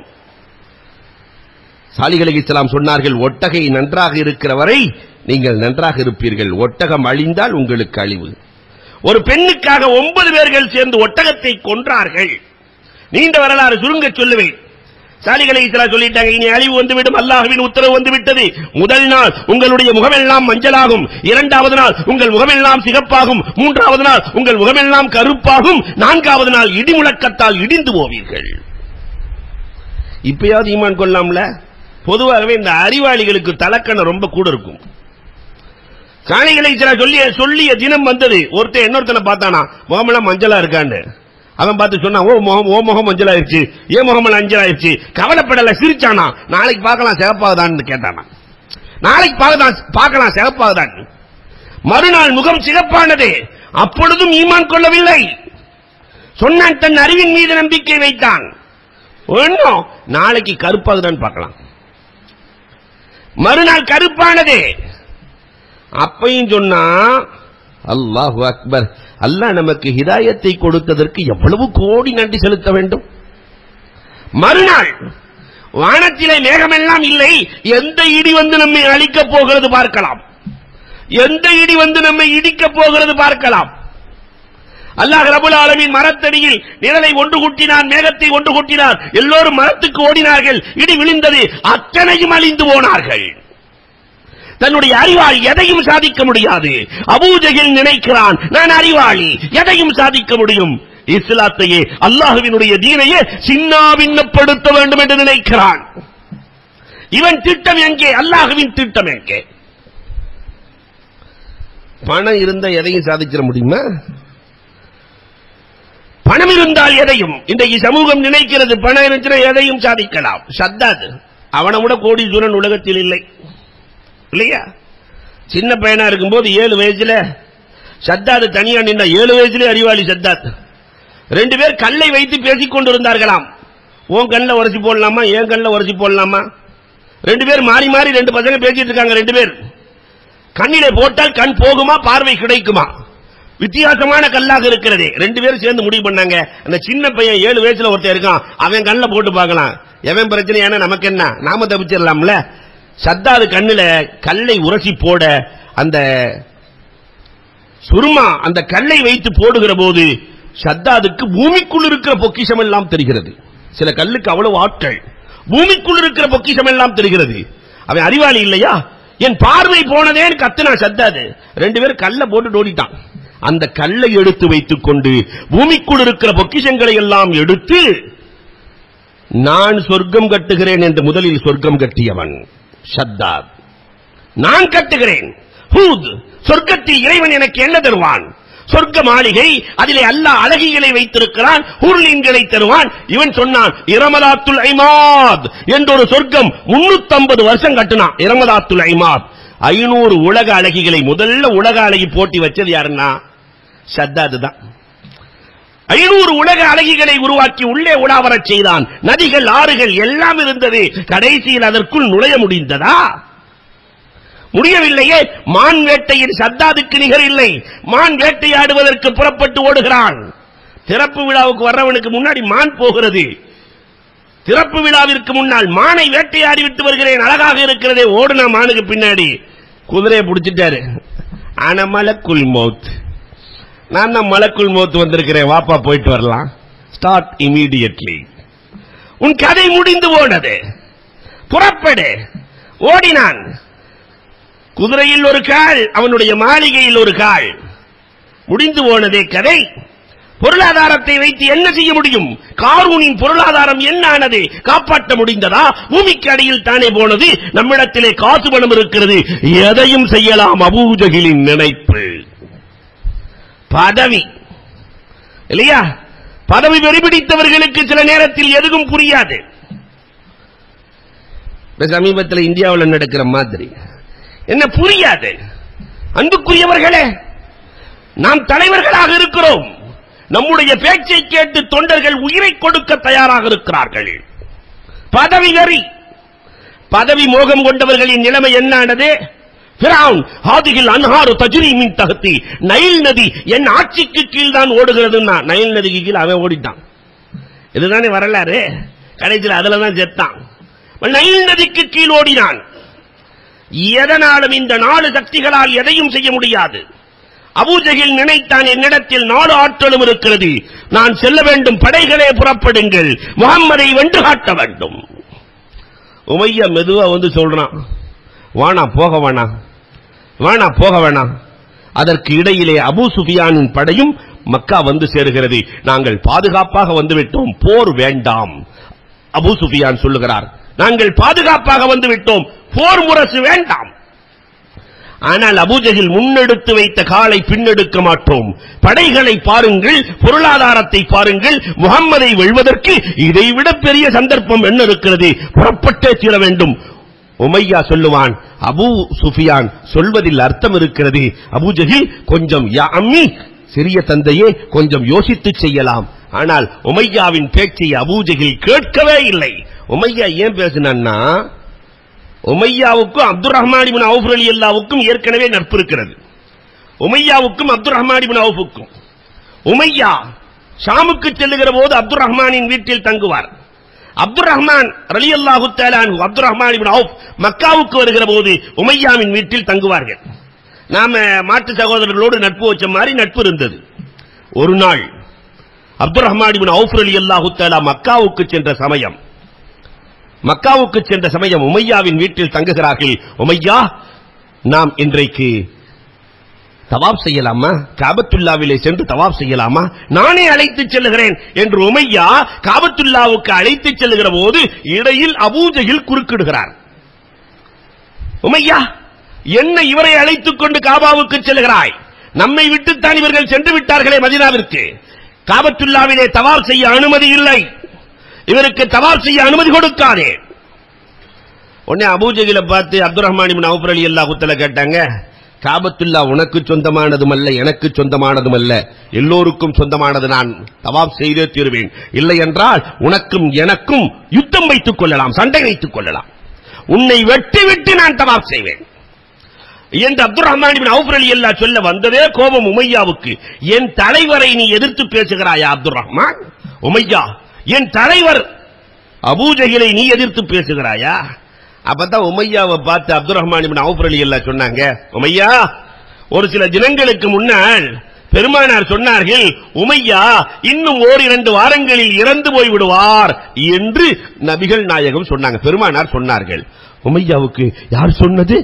சாலிஹ் அலைஹிஸ்ஸலாம் சொன்னார்கள், ஒட்டகை நன்றாக இருக்கிற வரை நீங்கள் நன்றாக இருப்பீர்கள், ஒட்டகம் அழிந்தால் உங்களுக்கு அழிவு. ஒரு பெண்ணுக்காக ஒன்பது பேர்கள் சேர்ந்து ஒட்டகத்தை கொன்றார்கள். நீண்ட வரலாறு சுருங்க சொல்லுவேன். சாலிஹ் அலைஹிஸ்ஸலாம் சொல்லிட்டாங்க, இனி அழிவு வந்துவிடும், அல்லாஹ்வின் உத்தரவு வந்துவிட்டது. முதல் நாள் உங்களுடைய முகமெல்லாம் மஞ்சளாகும், இரண்டாவது நாள் உங்கள் முகமெல்லாம் சிகப்பாகும், மூன்றாவது நாள் உங்கள் முகமெல்லாம் கருப்பாகும், நான்காவது நாள் இடி முழக்கத்தால் இடிந்து போவீர்கள். இப்பயாவது ஈமான் கொள்ளலாம்ல? பொதுவாகவே இந்த அறிவாளிகளுக்கு தலக்கணம் ரொம்ப கூட இருக்கும். சாலிஹ் அலைஹிஸ்ஸலாம் சொல்லிய சொல்லிய தினம் வந்தது. ஒருத்தன் இன்னொருத்தனை பார்த்தானா, முகமெல்லாம் மஞ்சளா இருக்கான்னு. அவன் பார்த்து சொன்னான், ஓ முகம் ஓ முகம் மஞ்சளாயிருச்சு, ஏன் முகமெல்லாம் மஞ்சளாயிருச்சு? கவலைப்படல, சிரிச்சானா. நாளைக்கு பார்க்கலாம் சிகப்பாகுதான்னு கேட்டானா. நாளைக்கு பார்க்கலாம் சிகப்பாகுதான். மறுநாள் முகம் சிகப்பானது. அப்பொழுதும் ஈமான் கொள்ளவில்லை. சொன்னான், தன் அறிவின் மீது நம்பிக்கை வைத்தான். ஒன்னும் நாளைக்கு கருப்பாகுதான் பார்க்கலாம். மறுநாள் கருப்பானது. அப்பையும் சொன்னா, அல்லாஹு அக்பர், அல்லாஹ் நமக்கு ஹிதாயத்தை கொடுத்ததற்கு எவ்வளவு கோடி நன்றி செலுத்த வேண்டும். மறுநாள் வானத்திலே மேகமெல்லாம் இல்லை, எந்த இடி வந்து நம்மை அழிக்கப் போகிறது பார்க்கலாம், எந்த இடி வந்து நம்மை இடிக்கப் போகிறது பார்க்கலாம். அல்லாஹ் ரப்பல் ஆலமீன் மரத்தடியில் நிழலை ஒன்று கூட்டினான், மேகத்தை ஒன்று கூட்டினார், எல்லோரும் மரத்துக்கு ஓடினார்கள், இடி விழுந்தது, அத்தனையும் அழிந்து போனார்கள். தன்னுடைய அறிவால் எதையும் சாதிக்க முடியாது. அபூஜஹல் நினைக்கிறான், நான் அறிவாளி, எதையும் சாதிக்க முடியும். இஸ்லாத்தையே, அல்லாஹ்வினுடைய தீனையே சின்னாபின்னப்படுத்த வேண்டும் என்று நினைக்கிறான். இவன் திட்டம் எங்கே? அல்லாஹ்வின் திட்டம் எங்கே? பணம் இருந்தா எதையும் சாதிச்சிட முடியுமா? பணம் இருந்தால் எதையும், இன்றைக்கு சமூகம் நினைக்கிறது பணம் இருந்துச்சுன்னா எதையும் சாதிக்கலாம். ஷத்தாத் அவனை விட கோடீஸ்வரன் உலகத்தில் இல்லை, இல்லையா? சின்ன பையனா இருக்கும்போது ஏழு வயசுல ஷத்தாத் தனியா நின்ற, ஏழு வயசுல அறிவாளி ஷத்தாத். ரெண்டு பேர் கல்லை வைத்து பேசிக் கொண்டிருந்தார்களாம். உன் கண்ணில் உரைச்சி போடலாமா, என் கண்ணில் உரைச்சி போடலாமா? ரெண்டு பேர் மாறி மாறி ரெண்டு பசங்க பேசிட்டு இருக்காங்க. ரெண்டு பேர் கண்ணிலே போட்டால் கண் போகுமா, பார்வை கிடைக்குமா? வித்தியாசமான கல்லாக இருக்கிறது. ரெண்டு பேரும் சேர்ந்து முடிவு பண்ணாங்க, அந்த சின்ன பையன் ஏழு வயசுல ஒருத்தர் இருக்கான், அவன் கண்ணில் போட்டு பார்க்கலாம், எவன் பிரச்சனை ஏன்னா நமக்கு என்ன, நாம தப்பிச்சிடலாம்ல. ஷத்தாத் கண்ணுல கல்லை உரசி போட, அந்த சுருமா அந்த கல்லை வைத்து போடுகிற போது ஷத்தாதுக்கு பூமிக்குள் இருக்கிற பொக்கிஷம் எல்லாம் தெரிகிறது. சில கல்லுக்கு அவ்வளவு ஆட்கள், பூமிக்குள் இருக்கிற பொக்கிஷம் எல்லாம் தெரிகிறது. அவன் அறிவாளி இல்லையா? என் பார்வை போனதேன்னு கத்துனா ஷத்தாது. ரெண்டு பேரும் கல்லை போட்டு ஓடிட்டான். அந்த கல்லை எடுத்து வைத்துக் கொண்டு பூமிக்குள் இருக்கிற பொக்கிஷங்களை எல்லாம் எடுத்து, நான் சொர்க்கம் கட்டுகிறேன் என்று முதலில் சொர்க்கம் கட்டியவன் ஷத்தாத். நான் கட்டுகிறேன். ஹூத், சொர்க்கத்தில் இறைவன் எனக்கு என்ன தருவான்? சொர்க்க மாளிகை, அதிலே அல்லாஹ் அழகிகளை வைத்திருக்கிறான், ஹூர்லீன்களை தருவான். இவன் சொன்னான், இரமதாத்துல் ஐமாத் என்ற ஒரு சொர்க்கம் முன்னூத்தி ஐம்பது வருஷம் கட்டினான். இரமதாத்துல் ஐமாத், ஐநூறு உலக அழகிகளை, முதல்ல உலக அழகி போட்டி வச்சது யாருன்னா ஷத்தாத் தான். ஐநூறு உலக அழகிகளை உருவாக்கி உள்ளே உலாவரச் செய்தான். நதிகள், ஆறுகள் எல்லாம் இருந்தது. கடைசியில் அதற்குள் நுழைய முடிந்ததா? முடியவில்லையே. மான் வேட்டையின் ஷத்தாதுக்கு நிகர் இல்லை. மான் வேட்டையாடுவதற்கு புறப்பட்டு ஓடுகிறான். திறப்பு விழாவுக்கு வர்றவனுக்கு முன்னாடி மான் போகிறது. திறப்பு விழாவிற்கு முன்னால் மானை வேட்டையாடி விட்டு வருகிறேன், அழகாக இருக்கிறதே. ஓடுனா மானுக்கு பின்னாடி குதிரையை பிடிச்சிட்டாரு. ஆனா மலக்குல் மௌத், நான் தான் மலக்குல் மௌத் வந்திருக்கிறேன், வாப்பா போயிட்டு வரலாம். Start immediately. உன் கதை முடிந்து போனது, புறப்படு. ஓடினான். குதிரையில் ஒரு கால், அவனுடைய மாளிகையில் ஒரு கால். முடிந்து போனதே கதை. பொருளாதாரத்தை வைத்து என்ன செய்ய முடியும்? காரூனின் பொருளாதாரம் என்ன ஆனது? காப்பாற்ற முடிந்ததா? பூமிக்கு அடியில் தானே போனது. நம்மிடத்திலே காசு பணம் இருக்கிறது, எதையும் செய்யலாம். அபூஜஹலின் நினைப்பு, பதவி, இல்லையா? பதவி வெறிபிடித்தவர்களுக்கு சில நேரத்தில் எதுவும் புரியாது. சமீபத்தில் இந்தியாவில் நடக்கிற மாதிரி என்ன புரியாது. அன்புக்குரியவர்களே, நாம் தலைவர்களாக இருக்கிறோம். நம்முடைய பேச்சை கேட்டு தொண்டர்கள் உயிரை கொடுக்க தயாராக இருக்கிறார்கள். பதவி வெறி, பதவி மோகம் கொண்டவர்களின் நிலைமை என்னானது? ஃபிரௌன் ஹாதிஹில் அன்ஹாரு தஜ்ரி மின் தஹ்தி, நைல் நதி என் ஆட்சிக்கு கீழ் தான் ஓடுகிறதுன்னா நைல் நதிக்கு கீழ் அவன் ஓடிட்டான். இதுதானே வரலாறு. கடைசியில் அதுல தான் செத்தான். நைல் நதிக்கு கீழ் ஓடினான். எதனாலும் இந்த நாலு சக்திகளால் எதையும் செய்ய முடியாது. அபூஜஹில் நினைத்தான், என்னிடத்தில் நாலு ஆற்றலும் இருக்கிறது, நான் செல்ல வேண்டும், படைகளே புறப்படுங்கள், முஹம்மதை வென்று காட்ட வேண்டும். உமையா மெதுவா வந்து சொல்றான், வானா போக வேணா, வானா போக வேணாம். அதற்கு இடையிலே அபூ சுஃபியானின் படையும் மக்கா வந்து சேருகிறது. நாங்கள் பாதுகாப்பாக வந்துவிட்டோம், போர் வேண்டாம். அபூ சுஃபியான் சொல்லுகிறார், நாங்கள் பாதுகாப்பாக வந்துவிட்டோம், போர் முரசு வேண்டாம். ஆனால் அபூஜஹில் முன்னெடுத்து வைத்த காலை பின்னெடுக்க மாட்டோம். படைகளை பாருங்கள், பொருளாதாரத்தை பாருங்கள், முஹம்மதை வெல்வதற்கு இதைவிட பெரிய சந்தர்ப்பம் என்ன இருக்கிறது, புறப்பட்டே தீர வேண்டும். உமையா சொல்லுவான், அபூ சுஃபியான் சொல்வதில் அர்த்தம் இருக்கிறது. அபூஜஹில் கொஞ்சம், யா அம்மி, சிறிய தந்தையே, கொஞ்சம் யோசித்து செய்யலாம். ஆனால் உமையாவின் பேச்சை அபூஜஹில் கேட்கவே இல்லை. உமையா ஏன் பேசினான்னா, உமையாவுக்கும் அப்துல் ரஹ்மான் இப்னு அவுஃப் ரலியல்லாஹுக்கும் ஏற்கனவே நட்பு இருக்கிறது. உமையாவுக்கும் அப்துல் ரஹ்மான் இப்னு அவுஃபுக்கும். உமையா ஷாமுக்கு செல்லுகிற போது அப்துல் ரஹ்மானின் வீட்டில் தங்குவார். அப்துல் ரஹ்மான் ரலியல்லாஹு தஆலா அன்ஹு அப்துல் ரஹ்மான் இப்னு அவுஃப் மக்காவுக்கு வருகிற போது உமையாவின் வீட்டில் தங்குவார்கள். நாம மாற்று சகோதரர்களோடு நட்பு வச்ச மாதிரி நட்பு இருந்தது. ஒரு நாள் அப்துல் ரஹ்மான் இப்னு அவுஃப் ரலியல்லாஹு தஆலா மக்காவுக்கு சென்ற சமயம் மக்காவுக்கு சென்ற சமயம் உமையாவின் வீட்டில் தங்குகிறார்கள். உமையா, நாம் இன்றைக்கு தவாப் செய்யலாமா, காபத்துல்லாவிலே சென்று தவாப் செய்யலாமா, நானே அழைத்துச் செல்லுகிறேன் என்று உமையா காபத்துல்லாவுக்கு அழைத்துச் செல்லுகிற போது இடையில் அபூஜஹில் குறுக்கிடுகிறார். உமையா, என்ன இவரை அழைத்துக் கொண்டு காபாவுக்கு செல்கிறாய்? நம்மை விட்டுத்தான் இவர்கள் சென்று விட்டார்களே மதீனாவிற்கு. காபத்துல்லாவிலே தவாப் செய்ய அனுமதி இல்லை, இவருக்கு தவாப் செய்ய அனுமதி கொடுக்காதே. உடனே அபூஜஹில பார்த்து அப்துல் ரஹ்மான் இப்னு அவுஃப் ரலியல்லாஹு தஆலா கேட்டாங்க, காபத்துல்லா உனக்கு சொந்தமானதும் அல்ல, எனக்கு சொந்தமானதும் அல்ல, எல்லோருக்கும் சொந்தமானது. நான் தவாப் செய்தே தீருவேன். இல்லை என்றால் உனக்கும் எனக்கும் யுத்தம் வைத்துக் கொள்ளலாம், சண்டை வைத்துக் கொள்ளலாம். உன்னை வெட்டி விட்டு நான் தவாப் செய்வேன் என்று அப்துல் ரஹ்மான் இப்னு அவுஃப் ரலியல்லாஹு சொல்ல வந்ததே கோபம் உமையாவுக்கு. என் தலைவரை நீ எதிர்த்து பேசுகிறாயா அப்துல் ரஹ்மான்? உமையா, என் தலைவர் அபூஜஹிலை நீ எதிர்த்து பேசுகிறாயா? அப்பதான் உமையாவை பார்த்து அப்துல் ரஹ்மான் இப்னு அவுஃப் ரலியல்லாஹு சொன்னாங்க, உமையா, ஒரு சில தினங்களுக்கு முன்னால் பெருமானார் சொன்னார்கள், உமையா இன்னும் ஓரிரண்டு வாரங்களில் இறந்து போய் விடுவார் என்று நபிகள் நாயகம் சொன்னாங்க. பெருமானார் சொன்னார்கள். உமையாவுக்கு யார் சொன்னது?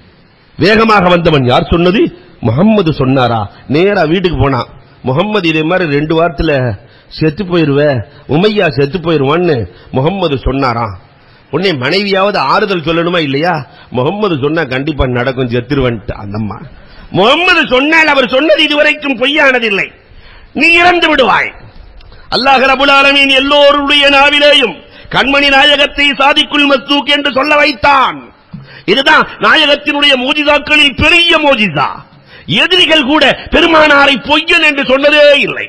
வேகமாக வந்தவன் யார் சொன்னது? முஹம்மது சொன்னாரா? நேரா வீட்டுக்கு போனான். முஹம்மது இதே மாதிரி ரெண்டு வாரத்துல செத்து போயிருவ, உமையா செத்து போயிருவான்னு முஹம்மது சொன்னாராம். உடனே மனைவியாவது ஆறுதல் சொல்லணுமா இல்லையா? முஹம்மது சொன்னா கண்டிப்பா நடக்கும், செத்துருவன்ட்டு அந்தம்மா. முஹம்மது சொன்னால் அவர் சொன்னது இதுவரைக்கும் பொய்யானதில்லை, நீ இறந்து விடுவாய். அல்லாஹ் ரப்பல் ஆலமீன் எல்லோருடைய நாவிலேயும் கண்மணி நாயகத்தை சாதிக்குல் மஸ்தூக் என்று சொல்ல வைத்தான். இதுதான் நாயகத்தினுடைய மோஜிதாக்களில் பெரிய மோஜிதா. எதிரிகள் கூட பெருமானாரை பொய்யன் என்று சொன்னதே இல்லை.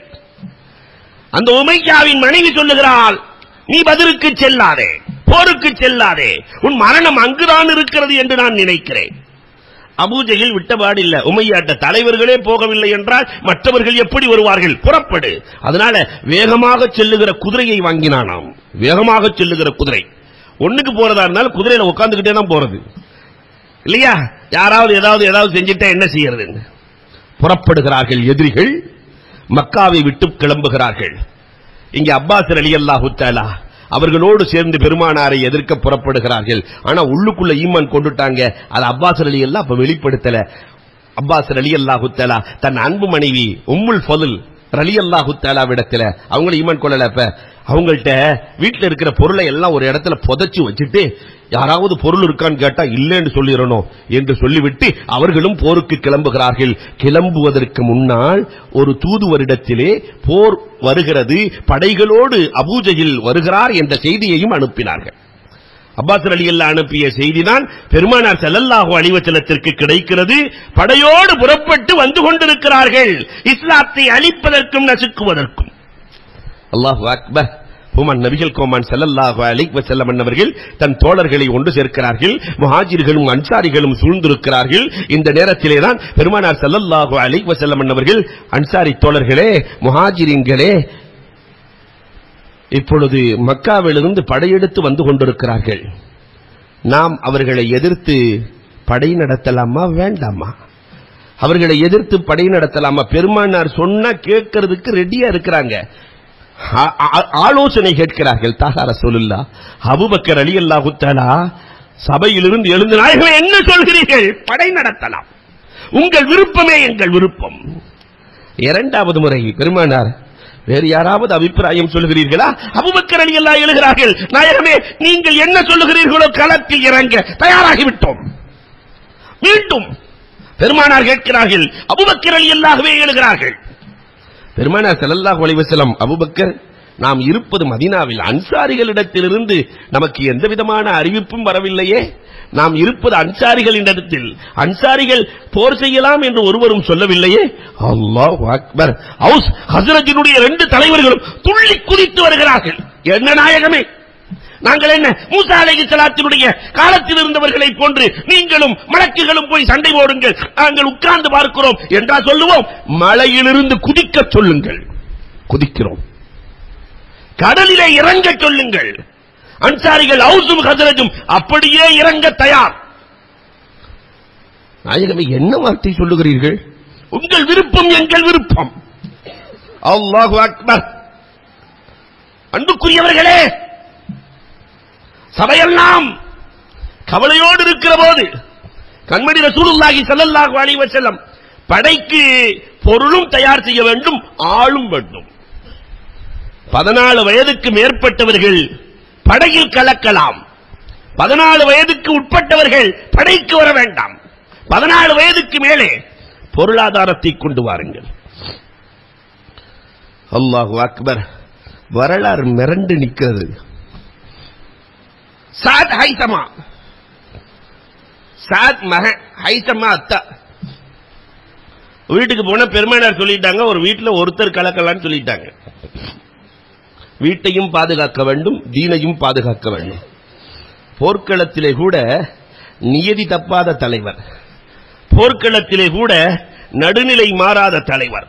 அந்த உமையாவின் மனைவி சொல்லுகிறாள், நீ பதிலுக்கு செல்லாதே, போருக்கு செல்லாதே, உன் மரணம் அங்குதான் இருக்கிறது என்று நான் நினைக்கிறேன். அபூஜஹில் விட்டபாடு இல்ல. உமையாட்ட தலைவர்களே போகவில்லை என்றால் மற்றவர்கள் எப்படி வருவார்கள்? புறப்படு. அதனால வேகமாக செல்லுகிற குதிரையை வாங்கினானாம். வேகமாக செல்லுகிற குதிரை. ஒண்ணுக்கு போறதா இருந்தாலும் குதிரையில உட்கார்ந்துகிட்டே தான் போறது இல்லையா? யாராவது ஏதாவது ஏதாவது செஞ்சுட்டா என்ன செய்யறது? புறப்படுகிறார்கள் எதிரிகள், மக்காவை விட்டு கிளம்புகிறார்கள். இங்கே அப்பாஸ் ரலியல்லாஹு தஆலா அவர்களோடு சேர்ந்து பெருமானாரை எதிர்க்க புறப்படுகிறார்கள். ஆனா உள்ளுக்குள்ள ஈமான் கொண்டுட்டாங்க. அது அப்பாஸ் ரலியல்லாஹு அப்ப வெளிப்படுத்தல. அப்பாஸ் ரலியல்லாஹு தஆலா தன் அன்பு மனைவி உம்முல் ஃபதுல் ரலியல்லாஹு தஆலா விடத்துல அவங்கள ஈமான் கொள்ளல. அப்ப அவங்கள்ட்ட வீட்டில் இருக்கிற பொருளை எல்லாம் ஒரு இடத்துல புதைச்சு வச்சுட்டு யாராவது பொருள் இருக்கான்னு கேட்டா இல்லைன்னு சொல்லிடணும் என்று சொல்லிவிட்டு அவர்களும் போருக்கு கிளம்புகிறார்கள். கிளம்புவதற்கு முன்னால் ஒரு தூதுவரிடத்திலே போர் வருகிறது, படைகளோடு அபூஜஹில் வருகிறார் என்ற செய்தியையும் அனுப்பினார்கள். அப்பாஸ் ரலியல்லாஹு அனுப்பிய செய்திதான் பெருமானார் ஸல்லல்லாஹு அலைஹி வஸல்லத்திற்கு கிடைக்கிறது. படையோடு புறப்பட்டு வந்து கொண்டிருக்கிறார்கள், இஸ்லாத்தை அழிப்பதற்கும் நசுக்குவதற்கும். அல்லாஹு அக்பர். பூமான் நபிகள் கோமான் ஸல்லல்லாஹு அலைஹி வஸல்லம் அவர்கள் தன் தோழர்களை ஒன்று சேர்க்கிறார்கள். முஹாஜிர்களும் அன்சாரிகளும் சூழ்ந்திருக்கிறார்கள். இந்த நேரத்திலே தான் பெருமானார் ஸல்லல்லாஹு அலைஹி வஸல்லம் அவர்கள், அன்சாரி தோழர்களே, முஹாஜிரின்களே, இப்பொழுது மக்காவிலிருந்து படையெடுத்து வந்து கொண்டிருக்கிறார்கள். நாம் அவர்களை எதிர்த்து படை நடத்தலாமா வேண்டாமா? அவர்களை எதிர்த்து படை நடத்தலாமா? பெருமானார் சொன்னா கேட்கறதுக்கு ரெடியா இருக்கிறாங்க, ஆலோசனை கேட்கிறார்கள். தாஹா ரசூலுல்லாஹ். அபூபக்கர் ரலியல்லாஹு தஆலா சபையிலிருந்து எழுந்து, நாயகமே என்ன சொல்கிறீர்கள்? படை நடத்தலாம், உங்கள் விருப்பமே எங்கள் விருப்பம். இரண்டாவது முறை பெருமானார், வேறு யாராவது அபிப்பிராயம் சொல்லுகிறீர்களா? அபூபக்கர் ரலியல்லாஹு எழுகிறார்கள், நாயகமே நீங்கள் என்ன சொல்லுகிறீர்களோ களத்தில் இறங்க தயாராகிவிட்டோம். மீண்டும் பெருமானார் கேட்கிறார்கள், அபூபக்கர் ரலியல்லாஹு எழுகிறார்கள். பெருமானார் ஸல்லல்லாஹு அலைஹி வஸல்லம், அபூபக்கர், நாம் இருப்பது மதீனாவில், அன்சாரிகளிடத்திலிருந்து நமக்கு எந்த விதமான அறிவிப்பும் வரவில்லையே. நாம் இருப்பது அன்சாரிகளிடத்தில், அன்சாரிகள் போர் செய்யலாம் என்று ஒருவரும் சொல்லவில்லையே. அல்லாஹு அக்பர். ஹவுஸ் ஹஸ்ரஜினுடைய இரண்டு தலைவர்களும் துள்ளி குதித்து வருகிறார்கள். என்ன நாயகமே, நாங்கள் என்ன மூசா அலைஹிஸ்ஸலாத்தினுடைய காலத்தில் இருந்தவர்களை போன்று நீங்களும் மலக்குகளும் போய் சண்டை போடுங்கள், நாங்கள் உட்கார்ந்து பார்க்கிறோம் என்றா சொல்லுவோம்? மலையிலிருந்து குதிக்க சொல்லுங்கள், குதிக்கிறோம். கடலிலே இறங்க சொல்லுங்கள். அன்சாரிகள் ஹவுஸும் ஹஸ்ரஜும் அப்படியே இறங்க தயார். நாயகமே என்ன வார்த்தை சொல்லுகிறீர்கள்? உங்கள் விருப்பம் எங்கள் விருப்பம். அல்லாஹு அக்பர். அன்புக்குரியவர்களே, சபையெல்லாம் கவலையோடு இருக்கிற போது கண்மணி ரசூலுல்லாஹி ஸல்லல்லாஹு அலைஹி வஸல்லம், படைக்கு பொருளும் தயார் செய்ய வேண்டும், ஆளும் வேண்டும். பதினாலு வயதுக்கு மேற்பட்டவர்கள் படையில் கலக்கலாம், பதினாலு வயதுக்கு உட்பட்டவர்கள் படைக்கு வர வேண்டாம். பதினாலு வயதுக்கு மேலே பொருளாதாரத்தை கொண்டு வாருங்கள். அல்லாஹு அக்பர். வரலாறு மிரண்டு நிற்கிறது. சாத் ஹைசமா, சாத் மக ஹைசமா அத்தா வீட்டுக்கு போன பெருமானார் சொல்லிட்டாங்க, ஒரு வீட்டில் ஒருத்தர் கலக்கலான்னு சொல்லிட்டாங்க. வீட்டையும் பாதுகாக்க வேண்டும், தீனையும் பாதுகாக்க வேண்டும். போர்க்களத்திலே கூட நியதி தப்பாத தலைவர், போர்க்களத்திலே கூட நடுநிலை மாறாத தலைவர்.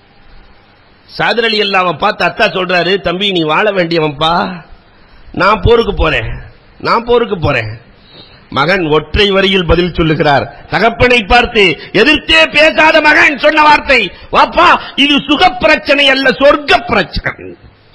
சாத் ரலியல்லாஹு அன்ஹு பார்த்து அத்தா சொல்றாரு, தம்பி நீ வாழ வேண்டியவன்பா, நான் போருக்கு போறேன், நான் போருக்கு போறேன். மகன் ஒற்றை வரியில் பதில் சொல்லுகிறார். தகப்பனை பார்த்து எதிர்த்தே பேசாத மகன் சொன்ன வார்த்தை, வாப்பா இது சுக பிரச்சனை அல்ல, சொர்க்க பிரச்சனை.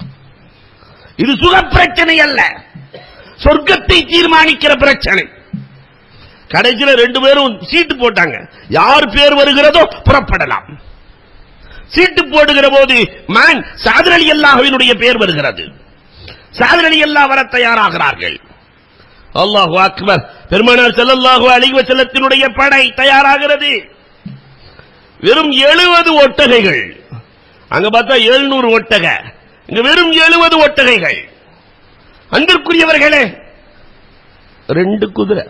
இது சுக பிரச்சனை அல்ல, சொர்க்கத்தை தீர்மானிக்கிற பிரச்சனை. கடைசியில் ரெண்டு பேரும் சீட்டு போட்டாங்க, யார் பேர் வருகிறதோ புறப்படலாம். சீட்டு போடுகிற போது மகன் சாத் ரலியல்லாஹுவினுடைய பேர் வருகிறது. சாத் ரலியல்லாஹு வர தயாராகிறார்கள். அல்லாஹு அக்பர். பெருமானார் ஸல்லல்லாஹு அலைஹி வஸல்லத்தினுடைய படை தயாராகிறது. வெறும் எழுபது ஒட்டகைகள், அங்க பார்த்தா எழுநூறு ஒட்டக, இங்க வெறும் எழுபது ஒட்டகைகள். அன்பிற்குரியவர்களே, ரெண்டு குதிரை,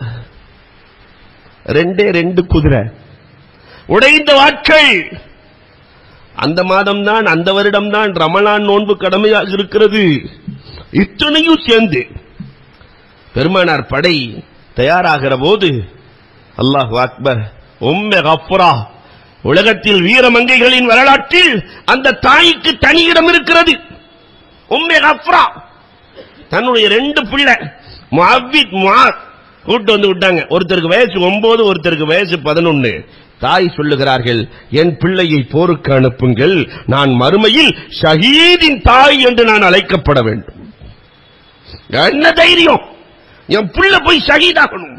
ரெண்டே ரெண்டு குதிரை, உடைந்த வாட்கள். அந்த மாதம் தான், அந்த வருடம் தான் ரமலான் நோன்பு கடமையாக இருக்கிறது. இத்தனையும் சேர்ந்து பெருமானார் படை தயாராகிற போது, அல்லாஹு அக்பர், உம்மே கஃப்ரா, உலகத்தில் வீரமங்கைகளின் வரலாற்றில் அந்த தாய்க்கு தனி இடம் இருக்கிறது. உம்மே கஃப்ரா தன்னுடைய ரெண்டு பிள்ளை முஅவ்வித் முஆத் கூட்டு வந்து விட்டாங்க. ஒருத்தருக்கு வயசு ஒன்பது, ஒருத்தருக்கு வயசு பதினொன்னு. தாய் சொல்லுகிறார்கள், என் பிள்ளையை போருக்கு அனுப்புங்கள், நான் மறுமையில் ஷஹீதின் தாய் என்று நான் அழைக்கப்பட வேண்டும். என்ன தைரியம், என் பிள்ளை போய் ஷஹீதாகணும்.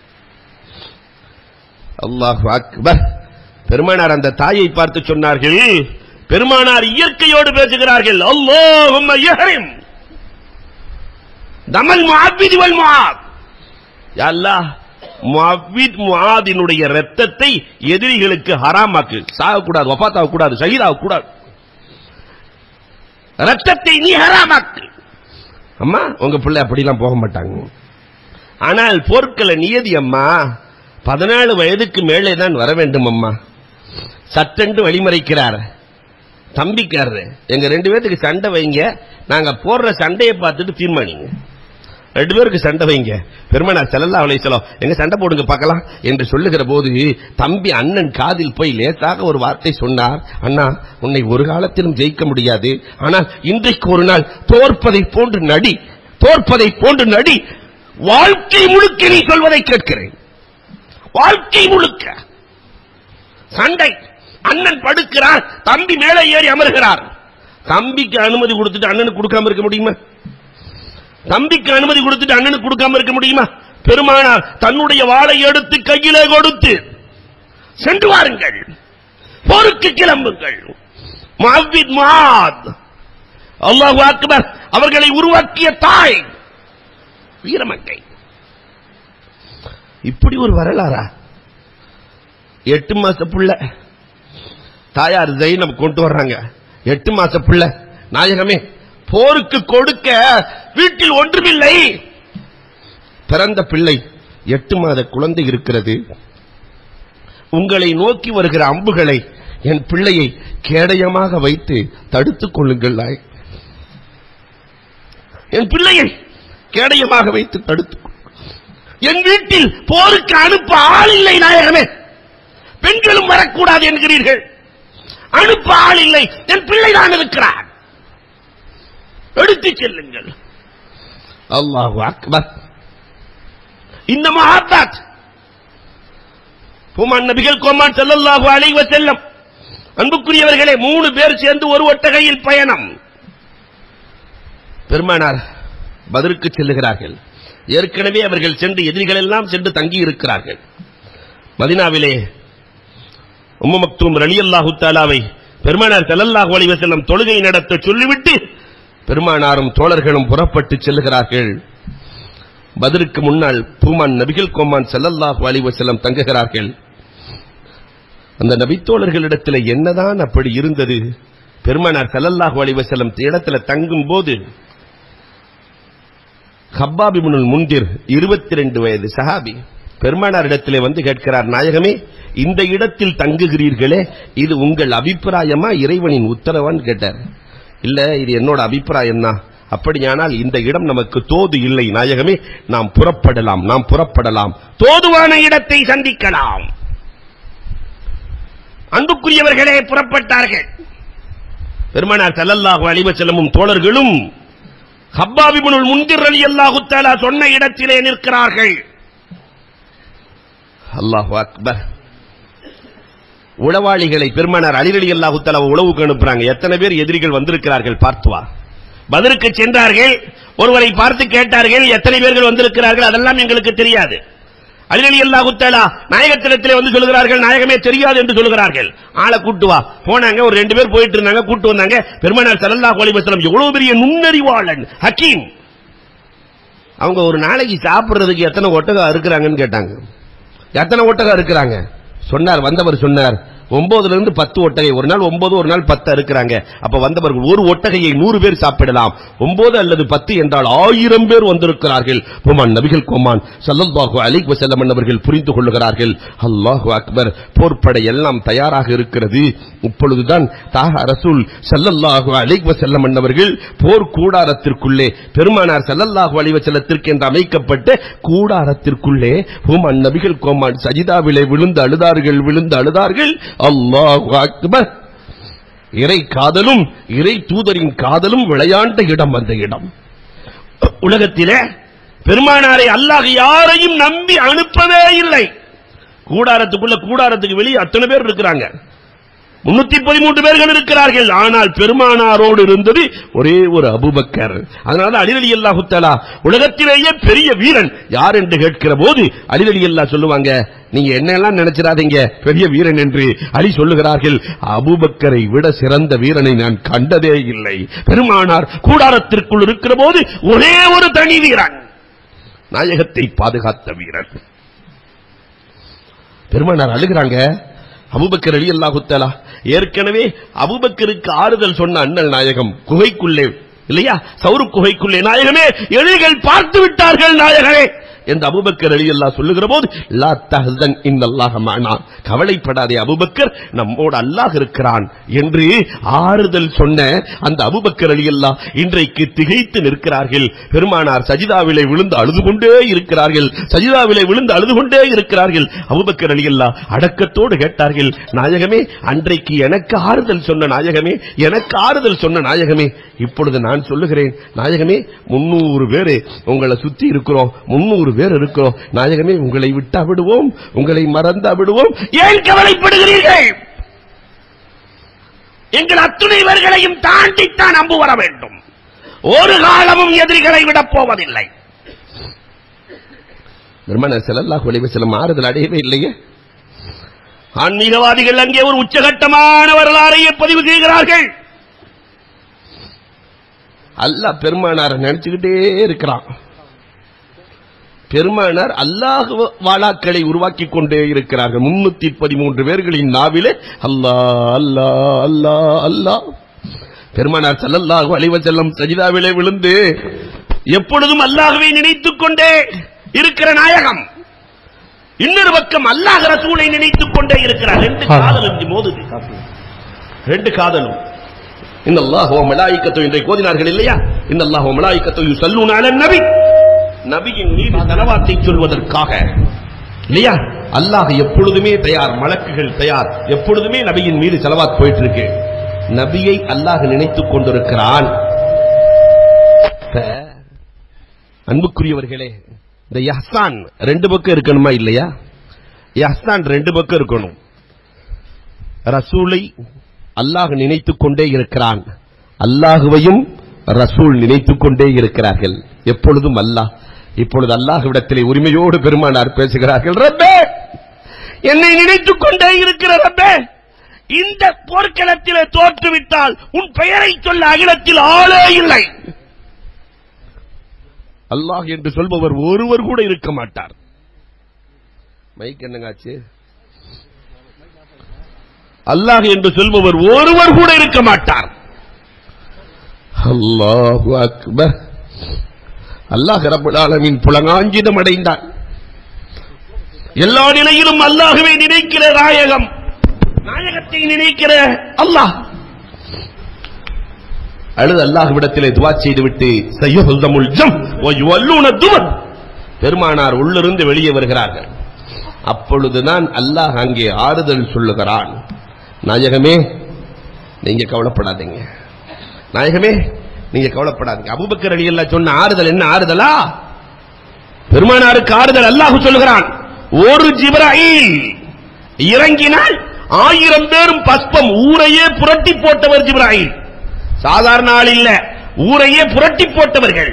அல்லாஹு அக்பர். பெருமானார் அந்த தாயை பார்த்து சொன்னார்கள், பெருமானார் இயற்கையோடு பேசுகிறார்கள், அல்லாஹும்ம யஹ்ரிம் தமல் முஅவ்வித் வல் முஆத். யா அல்லாஹ், முஅவ்வித் முஆதினுடைய இரத்தத்தை எதிரிகளுக்கு ஹராமாக்கு. சாகக்கூடாது, வஃபாத் ஆகக்கூடாது, ஷஹீத் ஆகக்கூடாது. இரத்தத்தை நீ ஹராமாக்கு. அம்மா, உங்க பிள்ளை அப்படிலாம் போக மாட்டாங்க. ஆனால் போர்க்கள நியதி அம்மா, பதினாலு வயதுக்கு மேலே தான் வர வேண்டும் அம்மா. சட்டென்று வழிமறைக்கிறார் தம்பிக்காரரு. எங்க ரெண்டு பேருக்கு சண்டை வைங்க, நாங்க போடுற சண்டையை பார்த்துட்டு தீர்மானிங்க. ரெண்டு பேருக்கு சண்டை வைங்க. பெருமானார் ஸல்லல்லாஹு அலைஹி வஸல்லம் எங்க சண்டை போடுங்க பார்க்கலாம் என்று சொல்லுகிற போது தம்பி அண்ணன் காதில் போய் லேசாக ஒரு வார்த்தை சொன்னார். அண்ணா, உன்னை ஒரு காலத்திலும் ஜெயிக்க முடியாது, ஆனால் இன்றைக்கு ஒரு நாள் தோற்பதை போன்று நடி, தோற்பதை போன்று நடி. வாழ்க்கை முழுக்க நீ சொல்வதை கேட்கிறேன். வாழ்க்கை முழுக்க சண்டை. அண்ணன் படுக்கிறார், தம்பி மேலே ஏறி அமர்கிறார். தம்பிக்கு அனுமதி கொடுத்துட்டு அண்ணனுக்கு கொடுக்காம இருக்க முடியுமா? தம்பிக்கு அனுமதி கொடுத்துட்டு அண்ணனுக்கு கொடுக்காம இருக்க முடியுமா? பெருமானார் தன்னுடைய வாளை எடுத்து கையிலே கொடுத்து, சென்று வாருங்கள், போருக்கு கிளம்புங்கள். முஅவ்வித் முஆத், அல்லாஹு அக்பர், அவர்களை உருவாக்கிய தாய், வீரமங்கை. இப்படி ஒரு வரலாறா? எட்டு மாச புள்ள தாயார் ஜைனப் கொண்டு வர்றாங்க. எட்டு மாச புள்ள, நாயகமே போருக்கு கொடுக்க வீட்டில் ஒன்றுமில்லை. பிறந்த பிள்ளை, எட்டு மாத குழந்தை இருக்கிறது. உங்களை நோக்கி வருகிற அம்புகளை என் பிள்ளையை கேடயமாக வைத்து தடுத்துக் கொள்ளுங்கள். என் பிள்ளையை கேடயமாக வைத்து தடுத்துக் கொள்ளுங்கள். என் வீட்டில் போருக்கு அனுப்ப ஆள் இல்லை நாயகமே. பெண்களும் வரக்கூடாது என்கிறீர்கள், அனுப்ப ஆள் இல்லை, என் பிள்ளை தான் இருக்கிறார், எடுத்துச் செல்லுங்கள். அல்லாஹு அக்பர். இந்த மஹப்பத் பூமான் நபிகள் கோமான் ஸல்லல்லாஹு அலைஹி வஸல்லம், அன்புக்குரியவர்களே, மூணு பேர் சேர்ந்து ஒரு ஒட்டகையில் பயணம். பெருமானார் பத்ருக்கு செல்லுகிறார்கள். ஏற்கனவே அவர்கள் சென்று எதிரிகள் எல்லாம் சென்று தங்கி இருக்கிறார்கள். மதீனாவிலே உம்மு மக்தூம் ரலியல்லாஹு தஆலாவை பெருமானார் ஸல்லல்லாஹு அலைஹி வஸல்லம் தொழுகை நடத்த சொல்லிவிட்டு பெருமானாரும் தோழர்களும் புறப்பட்டு செல்லுகிறார்கள். பத்ருக்கு முன்னால் பூமான் நபிகள் கோமான் ஸல்லல்லாஹு அலைஹி வஸல்லம் தங்குகிறார்கள். அந்த நபித்தோழர்களிடத்தில் என்னதான் அப்படி இருந்தது? பெருமானார் ஸல்லல்லாஹு அலைஹி வஸல்லம் இடத்துல தங்கும் போது ஹப்பாப் இப்னுல் முன்திர் இருபத்தி ரெண்டு வயது சஹாபி பெருமானார் இடத்திலே வந்து கேட்கிறார், நாயகமே, இந்த இடத்தில் தங்குகிறீர்களே, இது உங்கள் அபிப்பிராயமா இறைவனின் உத்தரவான்னு கேட்டார். இல்ல, இது என்னோட அபிப்பிராயம் தான். அப்படியானால் இந்த இடம் நமக்கு தோது இல்லை நாயகமே, நாம் புறப்படலாம், நாம் புறப்படலாம், தோதுவான இடத்தை சந்திக்கலாம். அன்புக்குரியவர்களே, புறப்பட்டார்கள். பெருமானார் ஸல்லல்லாஹு அலைஹி வஸல்லமும் தோழர்களும் ஹப்பாப் இப்னுல் முன்திர் ரலியல்லாஹு தஆலா சொன்ன இடத்திலே நிற்கிறார்கள். அல்லாஹு அக்பர். உளவாளிகளை பெருமானார் அலி ரலியல்லாஹு தஆலா உளவுக்கு அனுப்புறாங்க. எத்தனை பேர் எதிரிகள் வந்திருக்கிறார்கள் பார்த்து வா. பத்ருக்கு சென்றார்கள். ஒருவரை பார்த்து கேட்டார்கள், எத்தனை பேர்கள் வந்திருக்கிறார்கள்? அதெல்லாம் எங்களுக்கு தெரியாது. அலி ரலியல்லாஹு தஆலா நாயகத்திடத்திலே வந்து சொல்கிறார்கள், நாயகமே தெரியாது என்று சொல்கிறார்கள். ஆளை கூட்டு வா. போனாங்க. ஒரு ரெண்டு பேர் போயிட்டு இருந்தாங்க, கூட்டு வந்தாங்க. பெருமானார் ஸல்லல்லாஹு அலைஹி வஸல்லம் எவ்வளவு பெரிய நுண்ணறிவாளன், ஹக்கீம். அவங்க ஒரு நாளைக்கு சாப்பிடுறதுக்கு எத்தனை ஒட்டகம் இருக்கிறாங்கன்னு கேட்டாங்க. எத்தனை ஒட்டகம் இருக்கிறாங்க சொன்னார். வந்தவர் சொன்னார், ஒன்பதுல இருந்து பத்து ஒட்டகை. ஒரு நாள் ஒன்பது, ஒரு நாள் பத்து இருக்கிறாங்க. அப்ப வந்தவர்கள் ஒரு ஒட்டகையை நூறு பேர் சாப்பிடலாம். ஒன்பது அல்லது பத்து என்றால் ஆயிரம் பேர் வந்திருக்கிறார்கள். பூமான் நபிகள் கோமான் ஸல்லல்லாஹு அலைஹி வஸல்லம் அவர்கள் புரிந்து கொள்ளுகிறார்கள். அல்லாஹு அக்பர். போர்ப்படை எல்லாம் தயாராக இருக்கிறது. இப்பொழுதுதான் தாஹ ரசூல் ஸல்லல்லாஹு அலைஹி வஸல்லம் அவர்கள் போர் கூடாரத்திற்குள்ளே, பெருமானார் ஸல்லல்லாஹு அலைஹி வஸல்லத்திற்கு என்று அமைக்கப்பட்ட கூடாரத்திற்குள்ளே பூமான் நபிகள் கோமான் சஜிதாவிலே விழுந்து அழுதார்கள், விழுந்து அழுதார்கள். அல்லாஹு அக்பர். இறை காதலும் இறை தூதரின் காதலும் விளையாண்ட இடம் அந்த இடம். உலகத்திலே பெருமானாரை அல்லாஹ் யாரையும் நம்பி அனுப்பவே இல்லை. கூடாரத்துக்குள்ள, கூடாரத்துக்கு வெளியே அத்தனை பேர் இருக்கிறாங்க. முன்னூத்தி பதிமூன்று பேர்கள் இருக்கிறார்கள். ஆனால் பெருமானாரோடு இருந்தது ஒரே ஒரு அபூபக்கர். அதனால அலி ரலியல்லாஹு தஆலா உலகத்திலேயே பெரிய வீரன் யார் என்று கேட்கிற போது அலி ரலியல்லாஹு சொல்லுவாங்க, நீங்க என்னெல்லாம் நினைச்சிராதீங்க பெரிய வீரன் என்று. அலி சொல்லுகிறார்கள், அபூபக்கரை விட சிறந்த வீரனை நான் கண்டதே இல்லை. பெருமானார் கூடாரத்திற்குள் இருக்கிற போது ஒரே ஒரு தனி வீரன், நாயகத்தை பாதுகாத்த வீரன். பெருமானார் அழுகிறாங்க. அபூபக்கர் ரலியல்லாஹு தஆலா ஏற்கனவே அபூபக்கருக்கு ஆறுதல் சொன்ன அண்ணல் நாயகம் குகைக்குள்ளே இல்லையா, சௌரு குகைக்குள்ளே, நாயகமே எதிரிகள் பார்த்து விட்டார்கள் நாயகமே என்று அபூபக்கர் ரலியல்லாஹு சொல்லுகிற போது, லா தஹ்சன் இன்னல்லாஹ மஅனா, கவலைப்படாதே அபூபக்கர், நம்மோடு அல்லாஹ் இருக்கிறான் என்று ஆறுதல் சொன்ன அந்த அபூபக்கர் ரலியல்லாஹு இன்றைக்கு திகைத்து நிற்கிறார்கள். பெருமானார் சஜிதாவிலே விழுந்து அழுது கொண்டே இருக்கிறார்கள், சஜிதாவிலே விழுந்து அழுது கொண்டே இருக்கிறார்கள். அபூபக்கர் ரலியல்லாஹு அடக்கத்தோடு கேட்டார்கள், நாயகமே அன்றைக்கு எனக்கு ஆறுதல் சொன்ன நாயகமே, எனக்கு ஆறுதல் சொன்ன நாயகமே, இப்பொழுது நான் சொல்லுகிறேன் நாயகமே, முன்னூறு பேரு உங்களை சுத்தி இருக்கிறோம், முன்னூறு பேர் இருக்கிறோம் நாயகமே, உங்களை விட்டா விடுவோம், உங்களை மறந்தா விடுவோம், ஏன் கவலைப்படுகிறீர்கள்? எங்கள் அத்துணைவர்களையும் தாண்டித்தான் அம்பு வர வேண்டும், ஒரு காலமும் எதிரிகளை விடப் போவதில்லை. பெருமானார் ஸல்லல்லாஹு அலைஹி வஸல்லம் ஆறுதல் அடையவே இல்லையே. ஆன்மீகவாதிகள் அங்கே ஒரு உச்சகட்டமான வரலாறையே பதிவு செய்கிறார்கள். அல்லாஹ் பெருமானார் நினைச்சுக்கிட்டே இருக்கிறான். பெருமானார் அல்லாஹ் வாளாக்களை உருவாக்கி கொண்டே இருக்கிறார்கள். முன்னூத்தி பதிமூன்று பேர்களின் நாவிலே அல்லாஹ் அல்லாஹ் அல்லாஹ் அல்லாஹ். பெருமானார் ஸல்லல்லாஹு அலைஹி வஸல்லம் சஜிதாவிலே விழுந்து எப்பொழுதும் அல்லாஹ்வை நினைத்துக் கொண்டே இருக்கிற நாயகம், இன்னொரு பக்கம் அல்லாஹ் ரசூலை நினைத்துக் கொண்டே இருக்கிறார். ரெண்டு காதலும் மோதுது, ரெண்டு காதலும். இன்னல்லாஹு வ மலாயிகத்துஹு இன்றை கோதினார்கள் இல்லையா, இன்னல்லாஹு வ மலாயிகத்துஹு யுஸல்லூன அலன் நபி, நபியின் மீது ஸலவாத்தை சொல்வதற்காக இல்லையா, அல்லாஹ் எப்பொழுதுமே தயார், மலக்குகள் தயார், எப்பொழுதுமே நபியின் மீது ஸலவாத் போயிட்டு இருக்கு. நபியை அல்லாஹ் நினைத்துக் கொண்டிருக்கிறான். அன்புக்குரியவர்களே, இந்த இஹ்சான் ரெண்டு பக்கம் இருக்கணுமா இல்லையா? இஹ்சான் ரெண்டு பக்கம் இருக்கணும். ரசூலை அல்லாஹ் நினைத்துக் கொண்டே இருக்கிறான், அல்லாஹுவையும் ரசூல் நினைத்துக் கொண்டே இருக்கிறார்கள் எப்பொழுதும். அல்லாஹ் இப்பொழுது அல்லாஹ்விடத்திலே உரிமையோடு பெருமானார் பேசுகிறார்கள், ரப்பே என்னை நினைத்துக் கொண்டே இருக்கிற ரப்பே, இந்த போர்க்களத்திலே தோற்றுவிட்டால் உன் பெயரை சொல்ல அகிலத்தில் ஆளே இல்லை. அல்லாஹ் என்று சொல்பவர் ஒருவர் கூட இருக்க மாட்டார். மைக் என்னங்காச்சு? அல்லாஹ் என்று சொல்பவர் ஒருவர் கூட இருக்க மாட்டார். அல்லாஹு அக்பர். அல்லாஹ் ரப்பல் ஆலமீன் புலங்காஞ்சிதம் அடைந்தார். எல்லா நிலையிலும் அல்லாஹ்வை நினைக்கிற நாயகம், நாயகத்தை நினைக்கிற அல்லாஹ். அழுது அல்லாஹ்விடத்திலே துஆ செய்துவிட்டு சய்யுஹுல் ஜம் வ யுவல்லூன துபர், பெருமானார் உள்ளிருந்து வெளியே வருகிறார்கள். அப்பொழுதுதான் அல்லாஹ் அங்கே ஆறுதல் சொல்லுகிறான், நாயகமே நீங்க கவலைப்படாதீங்க, நாயகமே நீங்க கவலைப்படாதீங்க. அபூபக்கர் ரலியல்லாஹு சொன்ன ஆறுதல் என்ன ஆறுதலா? பெருமானாருக்கு ஆறுதல் அல்லாஹ் சொல்லுகிறான். ஒரு ஜிப்ராயில் இறங்கினால் ஆயிரம் பேரும் பஸ்பம், ஊரையே புரட்டி போட்டவர் ஜிப்ராயில், சாதாரண ஆள் இல்ல, ஊரையே புரட்டி போட்டவர்கள்.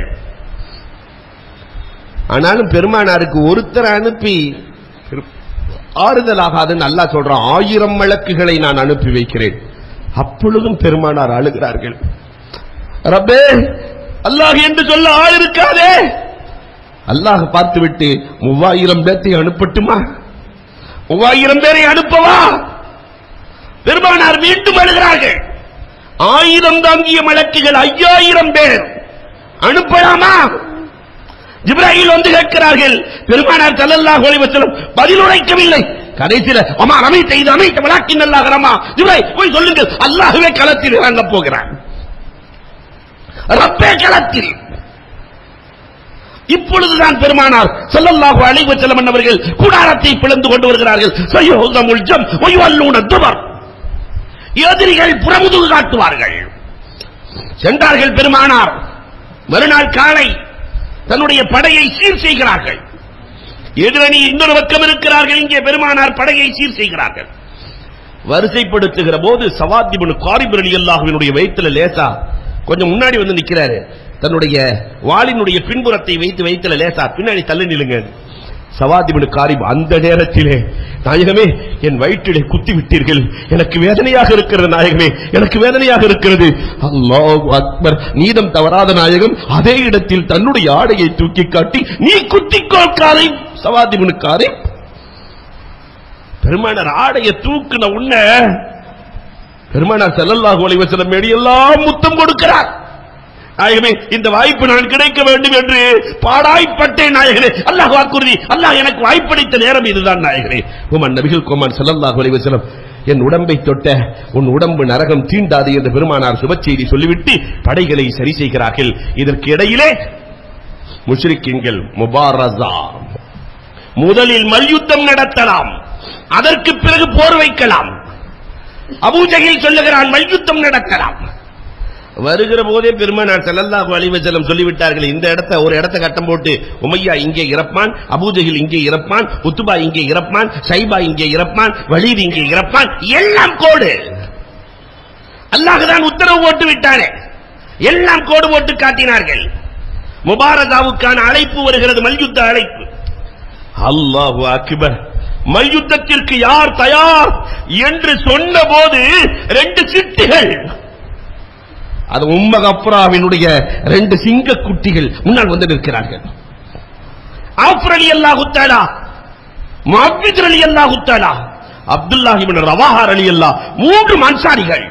ஆனாலும் பெருமானாருக்கு ஒருத்தர் அனுப்பி ஆறுதலாகாதுன்னு அல்லாஹ் சொல்றான், ஆயிரம் மலக்குகளை நான் அனுப்பி வைக்கிறேன். அப்பொழுதும் பெருமானார் அழுகிறார்கள், ரப்பே அல்லாஹ் என்று சொல்ல ஆள் இருக்காதே. அல்லாஹ் பார்த்துவிட்டு மூவாயிரம் பேரை அனுப்பட்டுமா, மூவாயிரம் பேரை அனுப்பவா? பெருமானார் மீண்டும் அழுகிறார்கள், ஆயிரம் தாங்கிய மலக்குகள் ஐயாயிரம் பேர் அனுப்பலாமா? ஜிப்ராயில் வந்து கேட்கிறார்கள். பெருமானார் ஸல்லல்லாஹு அலைஹி வஸல்லம் பதில் உரைக்கவில்லை. கடைசியில் அம்மா அமைத்த இது அமைத்த வலாக்கின் அல்லாஹ் ரமா, ஜிப்ராயில் போய் சொல்லுங்கள், அல்லாஹ்வே களத்தில் இறங்க போகிறான், ரப்பே களத்தில். இப்பொழுதுதான் பெருமானார் ஸல்லல்லாஹு அலைஹி வஸல்லம் அவர்கள் கூடாரத்தை பிளந்து கொண்டு வருகிறார்கள். சய்யுஹுல் ஜம் வ யுவல்லூன துபர், எதிரிகள் புறமுதுகு காட்டுவார்கள். சென்றார்கள் பெருமானார். மறுநாள் காலை தன்னுடைய படையை சீர் செய்கிறார்கள். எதிரணி இன்னொரு பக்கம் இருக்கிறார்கள், இங்கே பெருமானார் படையை சீர் செய்கிறார்கள். வரிசைப்படுத்துகிற போது சவாத் இப்னு காரிப் ரலியல்லாஹு அன்ஹுவினுடைய வயித்துல லேசா கொஞ்சம் முன்னாடி வந்து நிக்கிறாரு. தன்னுடைய வாளினுடைய பின்புறத்தை வைத்து வயித்துல லேசா பின்னாடி தள்ளி நிலுங்க. சவாத் இப்னு காரிப் அந்த நேரத்திலே, நாயகமே என் வயிற்றிலே குத்தி விட்டீர்கள், எனக்கு வேதனையாக இருக்கிறது நாயகமே, எனக்கு வேதனையாக இருக்கிறது. அல்லாஹு அக்பர். நீதம் தவறாத நாயகம் அதே இடத்தில் தன்னுடைய ஆடையை தூக்கி காட்டி, நீ குத்திக்கோள் காரிப், சவாத் இப்னு காரிப். பெருமானார் ஆடையை தூக்குன உன்ன பெருமானார் ஸல்லல்லாஹு அலைஹி வஸல்லம் மேடியெல்லாம் முத்தம் கொடுக்கிறார். நாயகமே இந்த வாய்ப்பு நான் கிடைக்க வேண்டும் என்று பாடாய்ப்பட்டேன் நாயகனே. அல்லாஹ் வாக்குறுதி, அல்லாஹ் எனக்கு வாய்ப்பளித்த நேரம் இதுதான் நாயகனே. உமன் நபிகள் கோமான் ஸல்லல்லாஹு அலைஹி வஸல்லம் என் உடம்பை தொட்ட உன் உடம்பு நரகம் தீண்டாது என்று பெருமானார் சுப செய்தி சொல்லிவிட்டு படைகளை சரி செய்கிறார்கள். இதற்கு இடையிலே முஷ்ரிக்கீன்கள் முபாரஸா, முதலில் மல்யுத்தம் நடத்தலாம், அதற்கு பிறகு போர் வைக்கலாம். அபூஜஹில் சொல்லுகிறான் மல்யுத்தம் நடத்தலாம். வருகிற போதே பெருமானார் ஸல்லல்லாஹு அலைஹி வஸல்லம் சொல்லிவிட்டார்கள், இந்த இடத்தை ஒரு இடத்தை கட்டம் போட்டு உமையா இங்கே இறப்பான், அபூஜஹில் இங்கே இறப்பான், உத்பா இங்கே இறப்பான், ஷைபா இங்கே இறப்பான், வலீத் இங்கே இறப்பான், எல்லாம் கோடு. அல்லாஹ் தான் உத்தரவு போட்டு விட்டானே, எல்லாம் கோடு போட்டு காட்டினார்கள். முபாரஸாவுக்கான அழைப்பு வருகிறது, மல்யுத்த அழைப்பு. அல்லாஹு அக்பர். மல்யுத்தத்திற்கு யார் தயார் என்று சொன்ன போது ரெண்டு சிட்டுகள், அது உம்ம கஃப்ராவினுடைய ரெண்டு சிங்க குட்டிகள் முன்னால் வந்து நிற்கிறார்கள். ஆஃப் ரலியல்லாஹு தஆலா, முஅவ்வித் ரலியல்லாஹு தஆலா, அப்துல்லாஹ் இப்னு ரவாஹா ரலியல்லாஹு, மூன்று அன்சாரிகள்.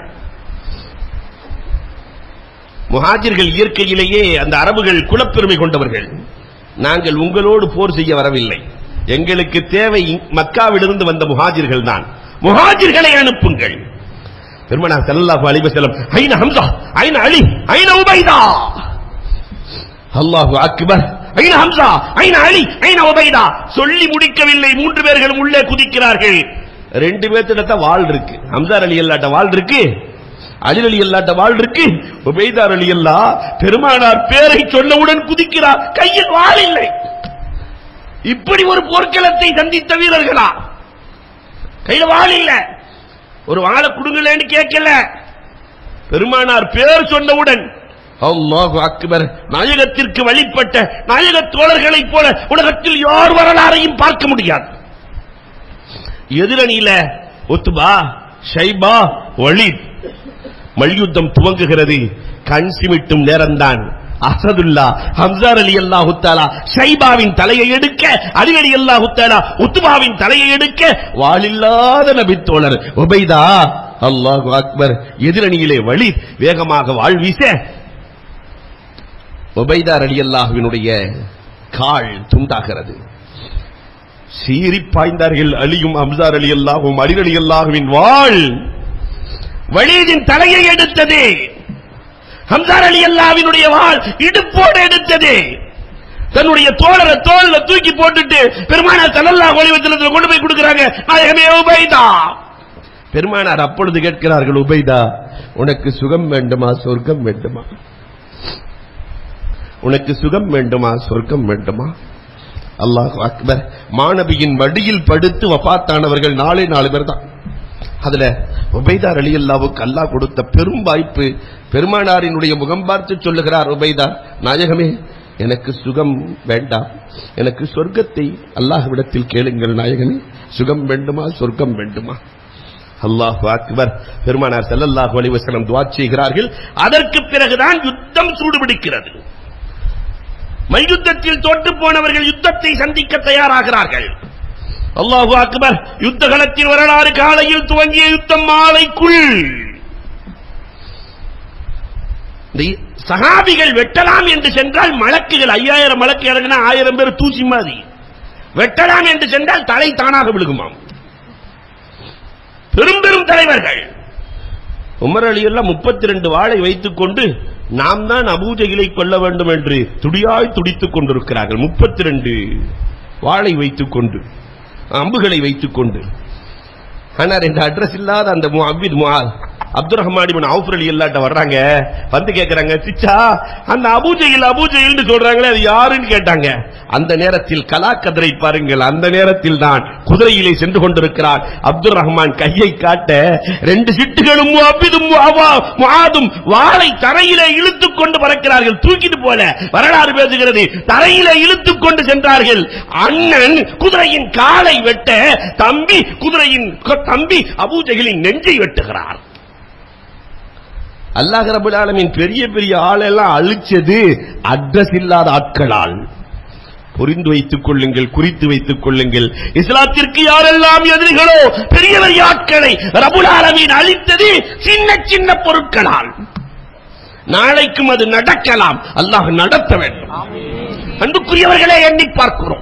முஹாஜிர்கள் இயற்கையிலேயே அந்த அரபுகள் குலப்பெருமை கொண்டவர்கள். நாங்கள் உங்களோடு போர் செய்ய வரவில்லை, எங்களுக்கு தேவை மக்காவிலிருந்து வந்த முஹாஜிர்கள் தான், முஹாஜிர்களை அனுப்புங்கள். பெருமானார் ஸல்லல்லாஹு அலைஹி வஸல்லம் ஐன ஹம்ஸா, ஐன அலி, ஐன உபைதா. அல்லாஹு அக்பர். ஐன ஹம்ஸா, ஐன அலி, ஐன உபைதா. சொல்லி முடிக்கவில்லை, மூன்று பேர்களும் உள்ளே குதிக்கிறார்கள். ரெண்டு பேர்த்திட்ட வாள் இருக்கு, ஹம்ஸா ரலியல்லாஹு அன்ஹு வாள் இருக்கு, அலி ரலியல்லாஹு அன்ஹு வாள் இருக்கு. உபைதா ரலியல்லாஹு பெருமானார் பேரை சொன்னவுடன் குதிக்கிறார், கையில் வாள் இல்லை. இப்படி ஒரு போர்க்களத்தை சந்தித்த வீரர்களா? கையில வாள் இல்ல, ஒரு வாழை குடுங்களேன்னு கேட்கல. பெருமானார் பேர் சொன்னவுடன் அல்லாஹு அக்பர். நாயகத்திற்கு வழிபட்ட நாயக தோழர்களைப் போல உலகத்தில் யார் வரலாறையும் பார்க்க முடியாது. எதிரணியில உத்பா, ஷைபா, வலீத். மல்யுத்தம் துவங்குகிறது. கண் சிமிட்டும் நேரம்தான். அசதுல்லா, ஹம்ஸா ரலியல்லாஹு தஆலா ஷைபாவின் தலையை எடுக்க, அலி ரலியல்லாஹு தஆலா உத்பாவின் தலையை எடுக்க, வாளில்லாத நபித்தோழர் உபைதா. அல்லாஹு அக்பர். எதிரணியிலே வலீத் வேகமாக வாள் வீச, உபைதா ரலியல்லாஹுவினுடைய கால் துண்டாகிறது. சீறி பாய்ந்தார்கள் அலியும் ஹம்ஸா ரலியல்லாஹுவும். அலி ரலியல்லாஹுவின் வாள் வலீதின் தலையை எடுத்தது, ஹம்ஸா ரலியல்லாஹுவினுடைய வாள் இடுப்போடு எடுத்தது. தன்னுடைய தோழரை தோள்ல தூக்கி போட்டுட்டு பெருமானார் ஸல்லல்லாஹு அலைஹி வஸல்லம் கொண்டு போய் கொடுக்கிறாங்க, நாயகமே உபைதா. பெருமானார் அப்பொழுது கேட்கிறார்கள், உபைதா உனக்கு சுகம் வேண்டுமா சொர்க்கம் வேண்டுமா? உனக்கு சுகம் வேண்டுமா சொர்க்கம் வேண்டுமா? அல்லாஹு அக்பர். மாணவியின் மடியில் படுத்து வஃபாத்தானவர்கள் நாலே நாலு பேர் தான். அதுல உபைதா ரலியல்லாஹுவுக்கு அல்லாஹ் கொடுத்த பெரும் வாய்ப்பு. பெருமானாரினுடைய முகம் பார்த்து சொல்லுகிறார் உபைதா, நாயகமே எனக்கு சுகம் வேண்டாம், எனக்கு சொர்க்கத்தை அல்லாஹ்விடத்தில் கேளுங்கள் நாயகமே, சுகம் வேண்டுமா சொர்க்கம் வேண்டுமா? அல்லாஹு அக்பர். பெருமானார் ஸல்லல்லாஹு அலைஹி வஸல்லம் துஆ செய்கிறார்கள். அதற்கு பிறகுதான் யுத்தம் சூடுபிடிக்கிறது. மல்யுத்தத்தில் தோற்று போனவர்கள் யுத்தத்தை சந்திக்க தயாராகிறார்கள். அல்லாஹு அக்பர். யுத்த களத்தின் வரலாறு காலையில் துவங்கிய யுத்தம் மாலைக்குள். சஹாபிகள் வெட்டலாம் என்று சென்றால் மலக்குகள் ஐயாயிரம் மலக்கு இறங்கினா ஆயிரம் பேர் தூசி மாதிரி. வெட்டலாம் என்று சென்றால் தலை தானாக விழுகுமாம். பெரும் பெரும் தலைவர்கள். உமர் அலி எல்லாம் முப்பத்தி இரண்டு வாளை வைத்துக் கொண்டு நாம் தான் அபூஜஹிலை கொல்ல வேண்டும் என்று துடியாய் துடித்துக் கொண்டிருக்கிறார்கள். முப்பத்தி இரண்டு வாளை வைத்துக் கொண்டு, அம்புகளை வைத்துக் கொண்டு. ஆனால் இந்த அட்ரஸ் இல்லாத அந்த Muawwidh Muadh Abdul Rahman ibn Awf ரலியல்லாஹு அன்ஹு வர்றாங்க, வந்து கேக்குறாங்க, சிச்சா அந்த அபூஜஹில் அபூஜஹில்னு சொல்றாங்களே அது யாருன்னு கேட்டாங்க. அந்த நேரத்தில் கலாக்கதிரை பாருங்கள், அந்த நேரத்தில் தான் குதிரையிலே சென்று கொண்டிருக்கிறார். அப்துல் ரஹ்மான் கையை காட்ட ரெண்டு சிட்டுகளும் முஅப்பிதும் முஆதும் வாளை தரையிலே இழுத்துக் கொண்டு பறக்கிறார்கள். தூக்கிட்டு போல வரலாறு பேசுகிறது, தரையிலே இழுத்துக் கொண்டு சென்றார்கள். அண்ணன் குதிரையின் காலை வெட்ட தம்பி குதிரையின் தம்பி அபூஜஹிலின் நெஞ்சை வெட்டுகிறார். அல்லாஹ் ரப்பல் ஆலமீன் பெரிய பெரிய ஆளெல்லாம் அழிச்சது அட்ரஸ் இல்லாத ஆட்களால். புரிந்து வைத்துக் கொள்ளுங்கள், குறித்து வைத்துக் கொள்ளுங்கள். இஸ்லாத்திற்கு யாரெல்லாம் எதிரிகளோ பெரிய பெரிய ஆட்களை ரப்பல் ஆலமீன் அழித்தது சின்ன சின்ன பொருட்களால். நாளைக்கும் அது நடக்கலாம், அல்லாஹ் நடத்த வேண்டும். அன்புக்குரியவர்களே, எண்ணி பார்க்கிறோம்,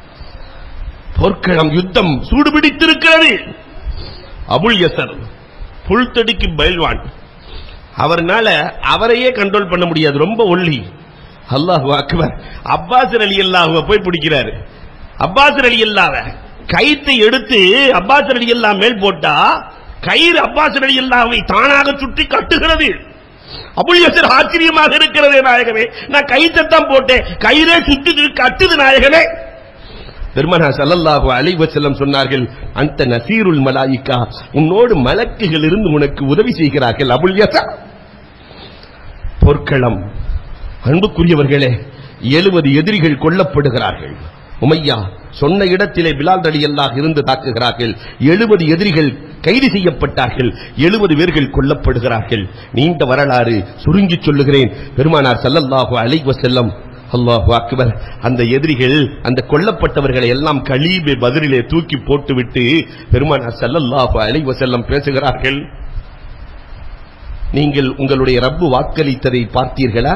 போர்க்களம் யுத்தம் சூடுபிடித்திருக்கிறது. அபுல் யசர் புல்தடிக்கு பயில்வான், அவர்னால அவரையே கண்ட்ரோல் பண்ண முடியாது, ரொம்ப ஒல்லி. அல்லாஹு அக்பர். அப்பாஸ் ரலியல்லாஹு போய் பிடிக்கிறாரு. அப்பாஸ் ரலியல்லாஹு கைத்தை எடுத்து அப்பாஸ் ரலியல்லாஹு மேல் போட்டா கயிறு அப்பாஸ் ரலியல்லாஹுவை தானாக சுற்றி கட்டுகிறது. அபுல் யசர் ஆச்சரியமாக இருக்கிறது, நாயகமே நான் கைத்தான் போட்டேன், கயிறே சுற்றி கட்டுது நாயகமே. பெருமானார் ஸல்லல்லாஹு அலைஹி வஸல்லம் சொன்னார்கள், அந்த நசீருல் மலாயிகா, உன்னோடு மலக்குகள் இருந்து உனக்கு உதவி செய்கிறார்கள். அபுல் யசர் போர்க்களம். அன்புக்குரியவர்களே, எழுபது எதிரிகள் கொல்லப்படுகிறார்கள். உமையா சொன்ன இடத்திலே பிலால் ரலியல்லாஹு இருந்து தாக்குகிறார்கள். எழுபது எதிரிகள் கைது செய்யப்பட்டார்கள். எழுபது பேர்கள் கொல்லப்படுகிறார்கள். நீண்ட வரலாறு, சுருங்கி சொல்லுகிறேன். பெருமானார் ஸல்லல்லாஹு அலைஹி வஸல்லம், அல்லாஹு அக்பர், அந்த எதிரிகள் அந்த கொல்லப்பட்டவர்களை எல்லாம் கலீபே பத்ரிலே தூக்கி போட்டுவிட்டு பெருமானார் ஸல்லல்லாஹு அலைஹி வஸல்லம் பேசுகிறார்கள், நீங்கள் உங்களுடைய ரப்பு வாக்களித்ததை பார்த்தீர்களா?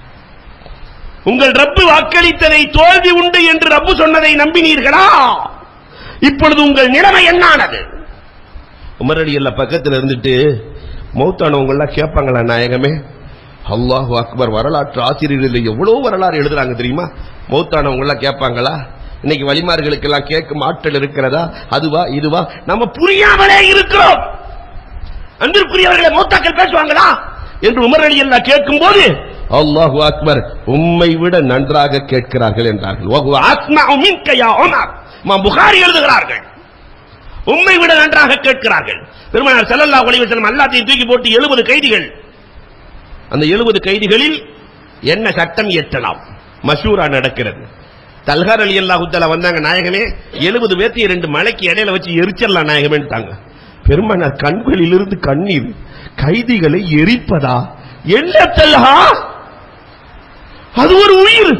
உங்கள் ரப்பு வாக்களித்ததை தோல்வி உண்டு என்று ரப்பு சொன்னதை நம்பினீர்களா? இப்பொழுது உங்கள் நிலைமை என்னானது? உமர் ரலியல்லாஹு பக்கத்தில் இருந்துட்டு மௌத்தானவங்க எல்லாம் கேட்பாங்களா, நாயகமே? அல்லாஹு அக்பர். வரலாற்று ஆசிரியர்கள் எவ்வளவு வரலாறு எழுதுறாங்க தெரியுமா? மௌத்தானவங்க எல்லாம் கேட்பாங்களா? இன்னைக்கு வலிமார்களுக்கு எல்லாம் கேட்கும் ஆற்றல் இருக்கிறதா? அதுவா இதுவா? நம்ம புரியாமலே இருக்கிறோம். அன்பிற்குரியவர்களை மௌத்தாக்கள் பேசுவாங்களா என்று உமர் ரலியல்லாஹு கேட்கும் போது அல்லாஹு அக்பர், உம்மை விட நன்றாக கேட்கிறார்கள் என்றார்கள். புகாரி எழுதுகிறார்கள், உம்மை விட நன்றாக கேட்கிறார்கள். பெருமானார் ஸல்லல்லாஹு அலைஹி வஸல்லம் எல்லாத்தையும் தூக்கி போட்டு எழுபது கைதிகள், அந்த எழுபது கைதிகளில் என்ன சட்டம் இயற்றலாம் மஷூரா நடக்கிறது. தல்ஹா ரலியல்லாஹு தஆலா வந்தாங்க, நாயகமே எழுபது பேர்த்தி இரண்டு மலைக்கு இடையில வச்சு எரிச்சிடலாம் நாயகமேன்ட்டாங்க. பெருமானார் கண்களிலிருந்து கண்ணீர், கைதிகளை எரிப்பதா? என்ன தல்ஹா, அது ஒரு உயிர்.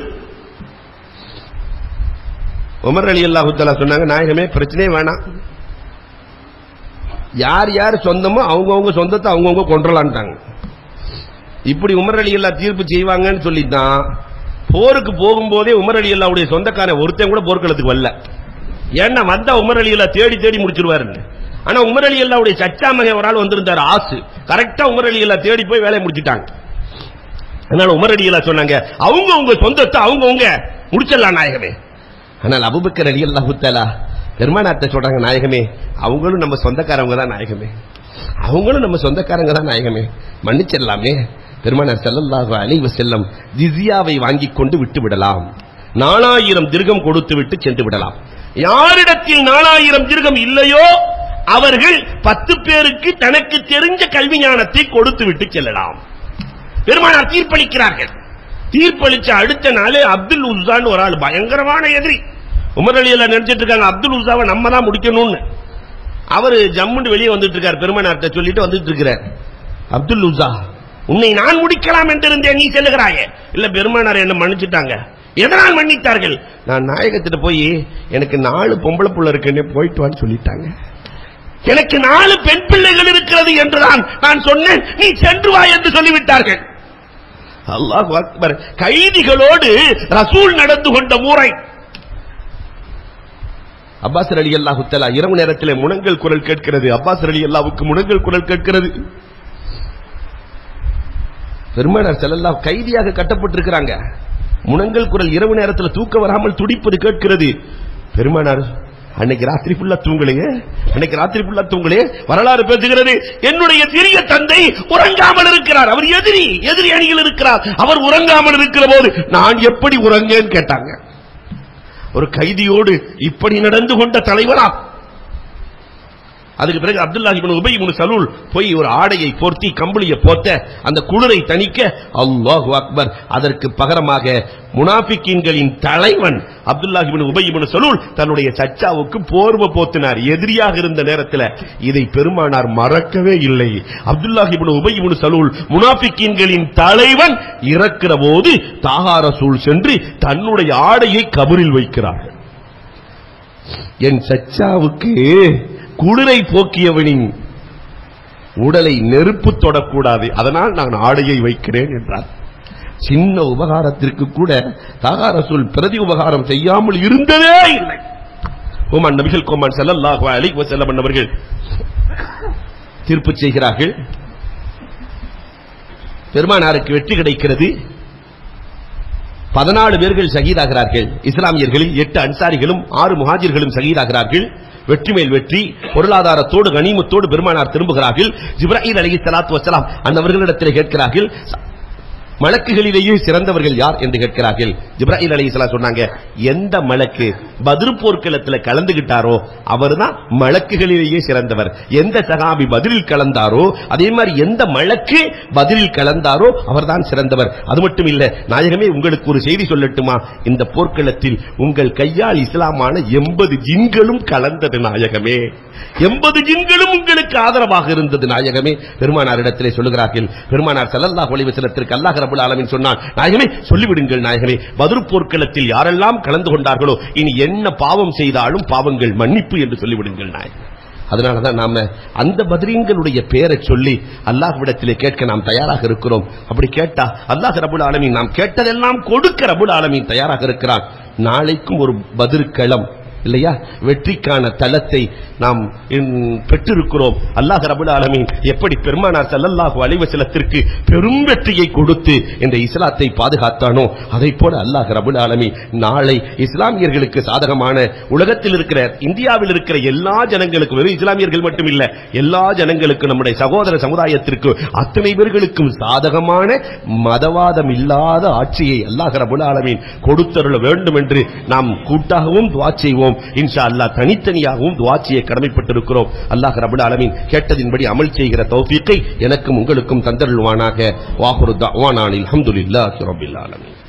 உமர் ரலியல்லாஹு தஆலா சொன்னாங்க, நாயகமே பிரச்சனையே வேணாம், யார் யார் சொந்தமோ அவங்கவுங்க சொந்தத்தை அவங்கவுங்க கொன்றலான்ட்டாங்க. இப்படி உமர் ரலியல்லாஹு தீர்ப்பு செய்வாங்கன்னு சொல்லித்தான் போருக்கு போகும்போதே உமர் ரலியல்லாஹுடைய சொந்தக்காரன் ஒருத்தன் கூட போர்க்களத்துக்கு வரல. ஏன்னா வந்தா உமர் ரலியல்லாஹு தேடி தேடி முடிச்சிருவாரு. ஆனா உமர் ரலியல்லாஹுடைய சச்சா மகன் ஒரு ஆள் வந்திருந்தார், ஆசு. கரெக்டா உமர் ரலியல்லாஹு தேடி போய் வேலையை முடிச்சிட்டாங்க. அதனால உமர் ரலியல்லாஹு சொன்னாங்க, அவங்க உங்க சொந்தத்தை அவங்கவுங்க முடிச்சிடலாம் நாயகமே. ஆனால் அபூபக்கர் ரலியல்லாஹு தஆலா பெருமானார்ட்ட சொல்றாங்க, நாயகமே அவங்களும் நம்ம சொந்தக்காரங்க தான் நாயகமே, அவங்களும் நம்ம சொந்தக்காரங்க தான் நாயகமே, மன்னிச்சிடலாமே. பெருமானார் ஸல்லல்லாஹு அலைஹி வஸல்லம் ஜிஸியாவை வாங்கி கொண்டு விட்டு விடலாம், நாலாயிரம் திர்கம் கொடுத்து விட்டு சென்று விடலாம். யாரிடத்தில் நாலாயிரம் திர்கம் இல்லையோ அவர்கள் பத்து பேருக்கு தனக்கு தெரிஞ்ச கல்வி ஞானத்தை கொடுத்து விட்டு செல்லலாம். பெருமானார் தீர்ப்பளிக்கிறார்கள். தீர்ப்பளிச்ச அடுத்த நாளே அப்துல் உஸான்னு ஒரு ஆள், பயங்கரமான எதிரி. உமர் ரலியல்லாஹு நினைச்சிட்டு இருக்காங்க அப்துல் உஸாவை நம்ம தான் முடிக்கணும்னு. அவரு ஜம்முன்னு வெளியே வந்துட்டு இருக்கார், பெருமானார்ட்ட சொல்லிட்டு வந்துட்டு இருக்கிறார், அப்துல் உஸா உன்னை நான் முடிக்கலாம் என்று இருந்தேன், நீ செல்லுகிறாயே. இல்ல பெருமானார் என்ன மன்னிச்சுட்டாங்க. எதனால் மன்னித்தார்கள்? நான் நாயகத்திட்ட போய் எனக்கு நாலு பொம்பளை புள்ள இருக்குன்னு போயிட்டு வான்னு சொல்லிட்டாங்க, எனக்கு நாலு பெண் பிள்ளைகள் இருக்கிறது என்றுதான் நான் சொன்னேன், நீ சென்று வா என்று சொல்லிவிட்டார்கள். அல்லாஹு அக்பர். கைதிகளோடு ரசூல் நடந்து கொண்ட முறை. அப்பாஸ் ரலியல்லாஹு தஆலா இரவு நேரத்திலே முனங்கல் குரல் கேட்கிறது. அப்பாஸ் ரலியல்லாஹுக்கு முனங்கல் குரல் கேட்கிறது. பெருமானார் ஸல்லல்லாஹு கைதியாக கட்டப்பட்டிருக்கிறாங்க. முனங்கல் குரல் இரவு நேரத்தில் தூக்க வராமல் துடிப்பது கேட்கிறது. பெருமானார் அன்னைக்கு ராத்திரி ஃபுல்லா தூங்கலையே, அன்னைக்கு ராத்திரி ஃபுல்லா தூங்கலையே. வரலாறு பேசுகிறது, என்னுடைய சிறிய தந்தை உறங்காமல் இருக்கிறார். அவர் எதிரி எதிரி அணியில் இருக்கிறார். அவர் உறங்காமல் இருக்கிற போது நான் எப்படி உறங்கேன்னு கேட்டாங்க. ஒரு கைதியோடு இப்படி நடந்து கொண்ட தலைவரா? அதுக்கு பிறகு அப்துல்லாஹ் இப்னு உபை இப்னு சலூல் போய் ஒரு ஆடையை போர்த்தி கம்பளியை போத்த அந்த குளிரை தணிக்க, அல்லாஹு அக்பர், அதற்கு பகரமாக முனாஃபிக்கீன்களின் தலைவன் அப்துல்லாஹ் இப்னு உபை இப்னு சலூல் தன்னுடைய சச்சாவுக்கு போர்வை போத்தினார். எதிரியாக இருந்த நேரத்தில் இதை பெருமானார் மறக்கவே இல்லை. அப்துல்லாஹ் இப்னு உபை இப்னு சலூல் முனாஃபிக்கீன்களின் தலைவன் இறக்கிற போது தாஹா ரசூல் சென்று தன்னுடைய ஆடையை கபரில் வைக்கிறார்கள். என் சச்சாவுக்கு குளிரை போக்கியவனின் உடலை நெருப்பு தொடக்கூடாது, அதனால் நான் ஆடையை வைக்கிறேன் என்றார். சின்ன உபகாரத்திற்கு கூட தாஹா ரசூல் பிரதி உபகாரம் செய்யாமல் இருந்ததே இல்லை. கோமான் நபிகள் கோமான் ஸல்லல்லாஹு அலைஹி வஸல்லம் அவர்கள் தீர்ப்பு செய்கிறார்கள். பெருமானாருக்கு வெற்றி கிடைக்கிறது. பதினாலு பேர்கள் ஷஹீதாகிறார்கள். இஸ்லாமியர்களில் எட்டு அன்சாரிகளும் ஆறு முஹாஜிர்களும் ஷஹீதாகிறார்கள். வெற்றி மேல் வெற்றி, பொருளாதாரத்தோடு கனிமத்தோடு பெருமானார் திரும்புகிறார்கள். ஜிப்ராயில் அலைஹிஸ்ஸலாத்து வஸ்ஸலாம் அன்னவர்களிடத்தில் கேட்கிறார்கள், மலக்குகளிலேயே சிறந்தவர்கள் யார் என்று கேட்கிறார்கள். ஜிப்ராயில் அலைஹிஸ்ஸலாம் சொன்னாங்க, எந்த மலக்கு பத்ர் போர்க்களத்தில் கலந்துகிட்டாரோ அவர்தான் மலக்குகளிலேயே சிறந்தவர். எந்த சஹாபி பதிலில் கலந்தாரோ அதே மாதிரி எந்த மலக்கு பதிலில் கலந்தாரோ அவர்தான் சிறந்தவர். அது மட்டும் இல்ல, நாயகமே உங்களுக்கு ஒரு செய்தி சொல்லட்டுமா? இந்த போர்க்களத்தில் உங்கள் கையால் இஸ்லாமான எண்பது ஜின்களும் கலந்தது நாயகமே, எண்பது ஜின்களும் உங்களுக்கு ஆதரவாக இருந்தது நாயகமே. பெருமானாரிடத்திலே சொல்லுகிறார்கள். பெருமானார் ஸல்லல்லாஹு அலைஹி வஸல்லத்திற்கு அல்லாஹ் ரப்பல் ஆலமீன் சொன்னான், நாயகமே சொல்லிவிடுங்கள் நாயகமே, பத்ர் போர்க்களத்தில் யாரெல்லாம் கலந்து கொண்டார்களோ இனி என்ன பாவம் செய்தாலும் பாவங்கள் மன்னிப்பு என்று சொல்லிவிடுங்கள் நாயகமே. அதனாலதான் நாம அந்த பத்ரீன்களுடைய பெயரை சொல்லி அல்லாஹ்விடத்திலே கேட்க நாம் தயாராக இருக்கிறோம். அப்படி கேட்டா அல்லாஹ் ரப்பல் ஆலமீன் நாம் கேட்டதெல்லாம் கொடுக்க ரப்பல் ஆலமீன் தயாராக இருக்கிறான். நாளைக்கும் ஒரு பத்ர் களம் இல்லையா, வெற்றிக்கான தலத்தை நாம் பெற்றிருக்கிறோம். அல்லாஹ் ரப்பல் ஆலமீன் எப்படி பெருமானார் ஸல்லல்லாஹு அலைஹி வஸல்லத்திற்கு பெரும் வெற்றியை கொடுத்து இந்த இஸ்லாத்தை பாதுகாத்தானோ அதை போல அல்லாஹ் ரப்பல் ஆலமீன் நாளை இஸ்லாமியர்களுக்கு சாதகமான, உலகத்தில் இருக்கிற இந்தியாவில் இருக்கிற எல்லா ஜனங்களுக்கும், வெறும் இஸ்லாமியர்கள் மட்டும் இல்ல, எல்லா ஜனங்களுக்கும், நம்முடைய சகோதர சமுதாயத்திற்கு அத்தனை பேர்களுக்கும் சாதகமான மதவாதம் இல்லாத ஆட்சியை அல்லாஹ் ரப்பல் ஆலமீன் கொடுத்தருள வேண்டும் என்று நாம் கூட்டாகவும் துஆ செய்வோம். இன்ஷா அல்லாஹ் தனித்தனியாகவும் துஆ செய்ய கடமைப்பட்டிருக்கிறோம். அல்லாஹ் ரப்பல் ஆலமீன் கேட்டதின்படி அமல் செய்கிற தௌஃபீக்கை எனக்கும் உங்களுக்கும் தந்தருள்வானாக. வாஹிரு தஅவானா அல்ஹம்துலில்லாஹி ரப்பில் ஆலமீன்.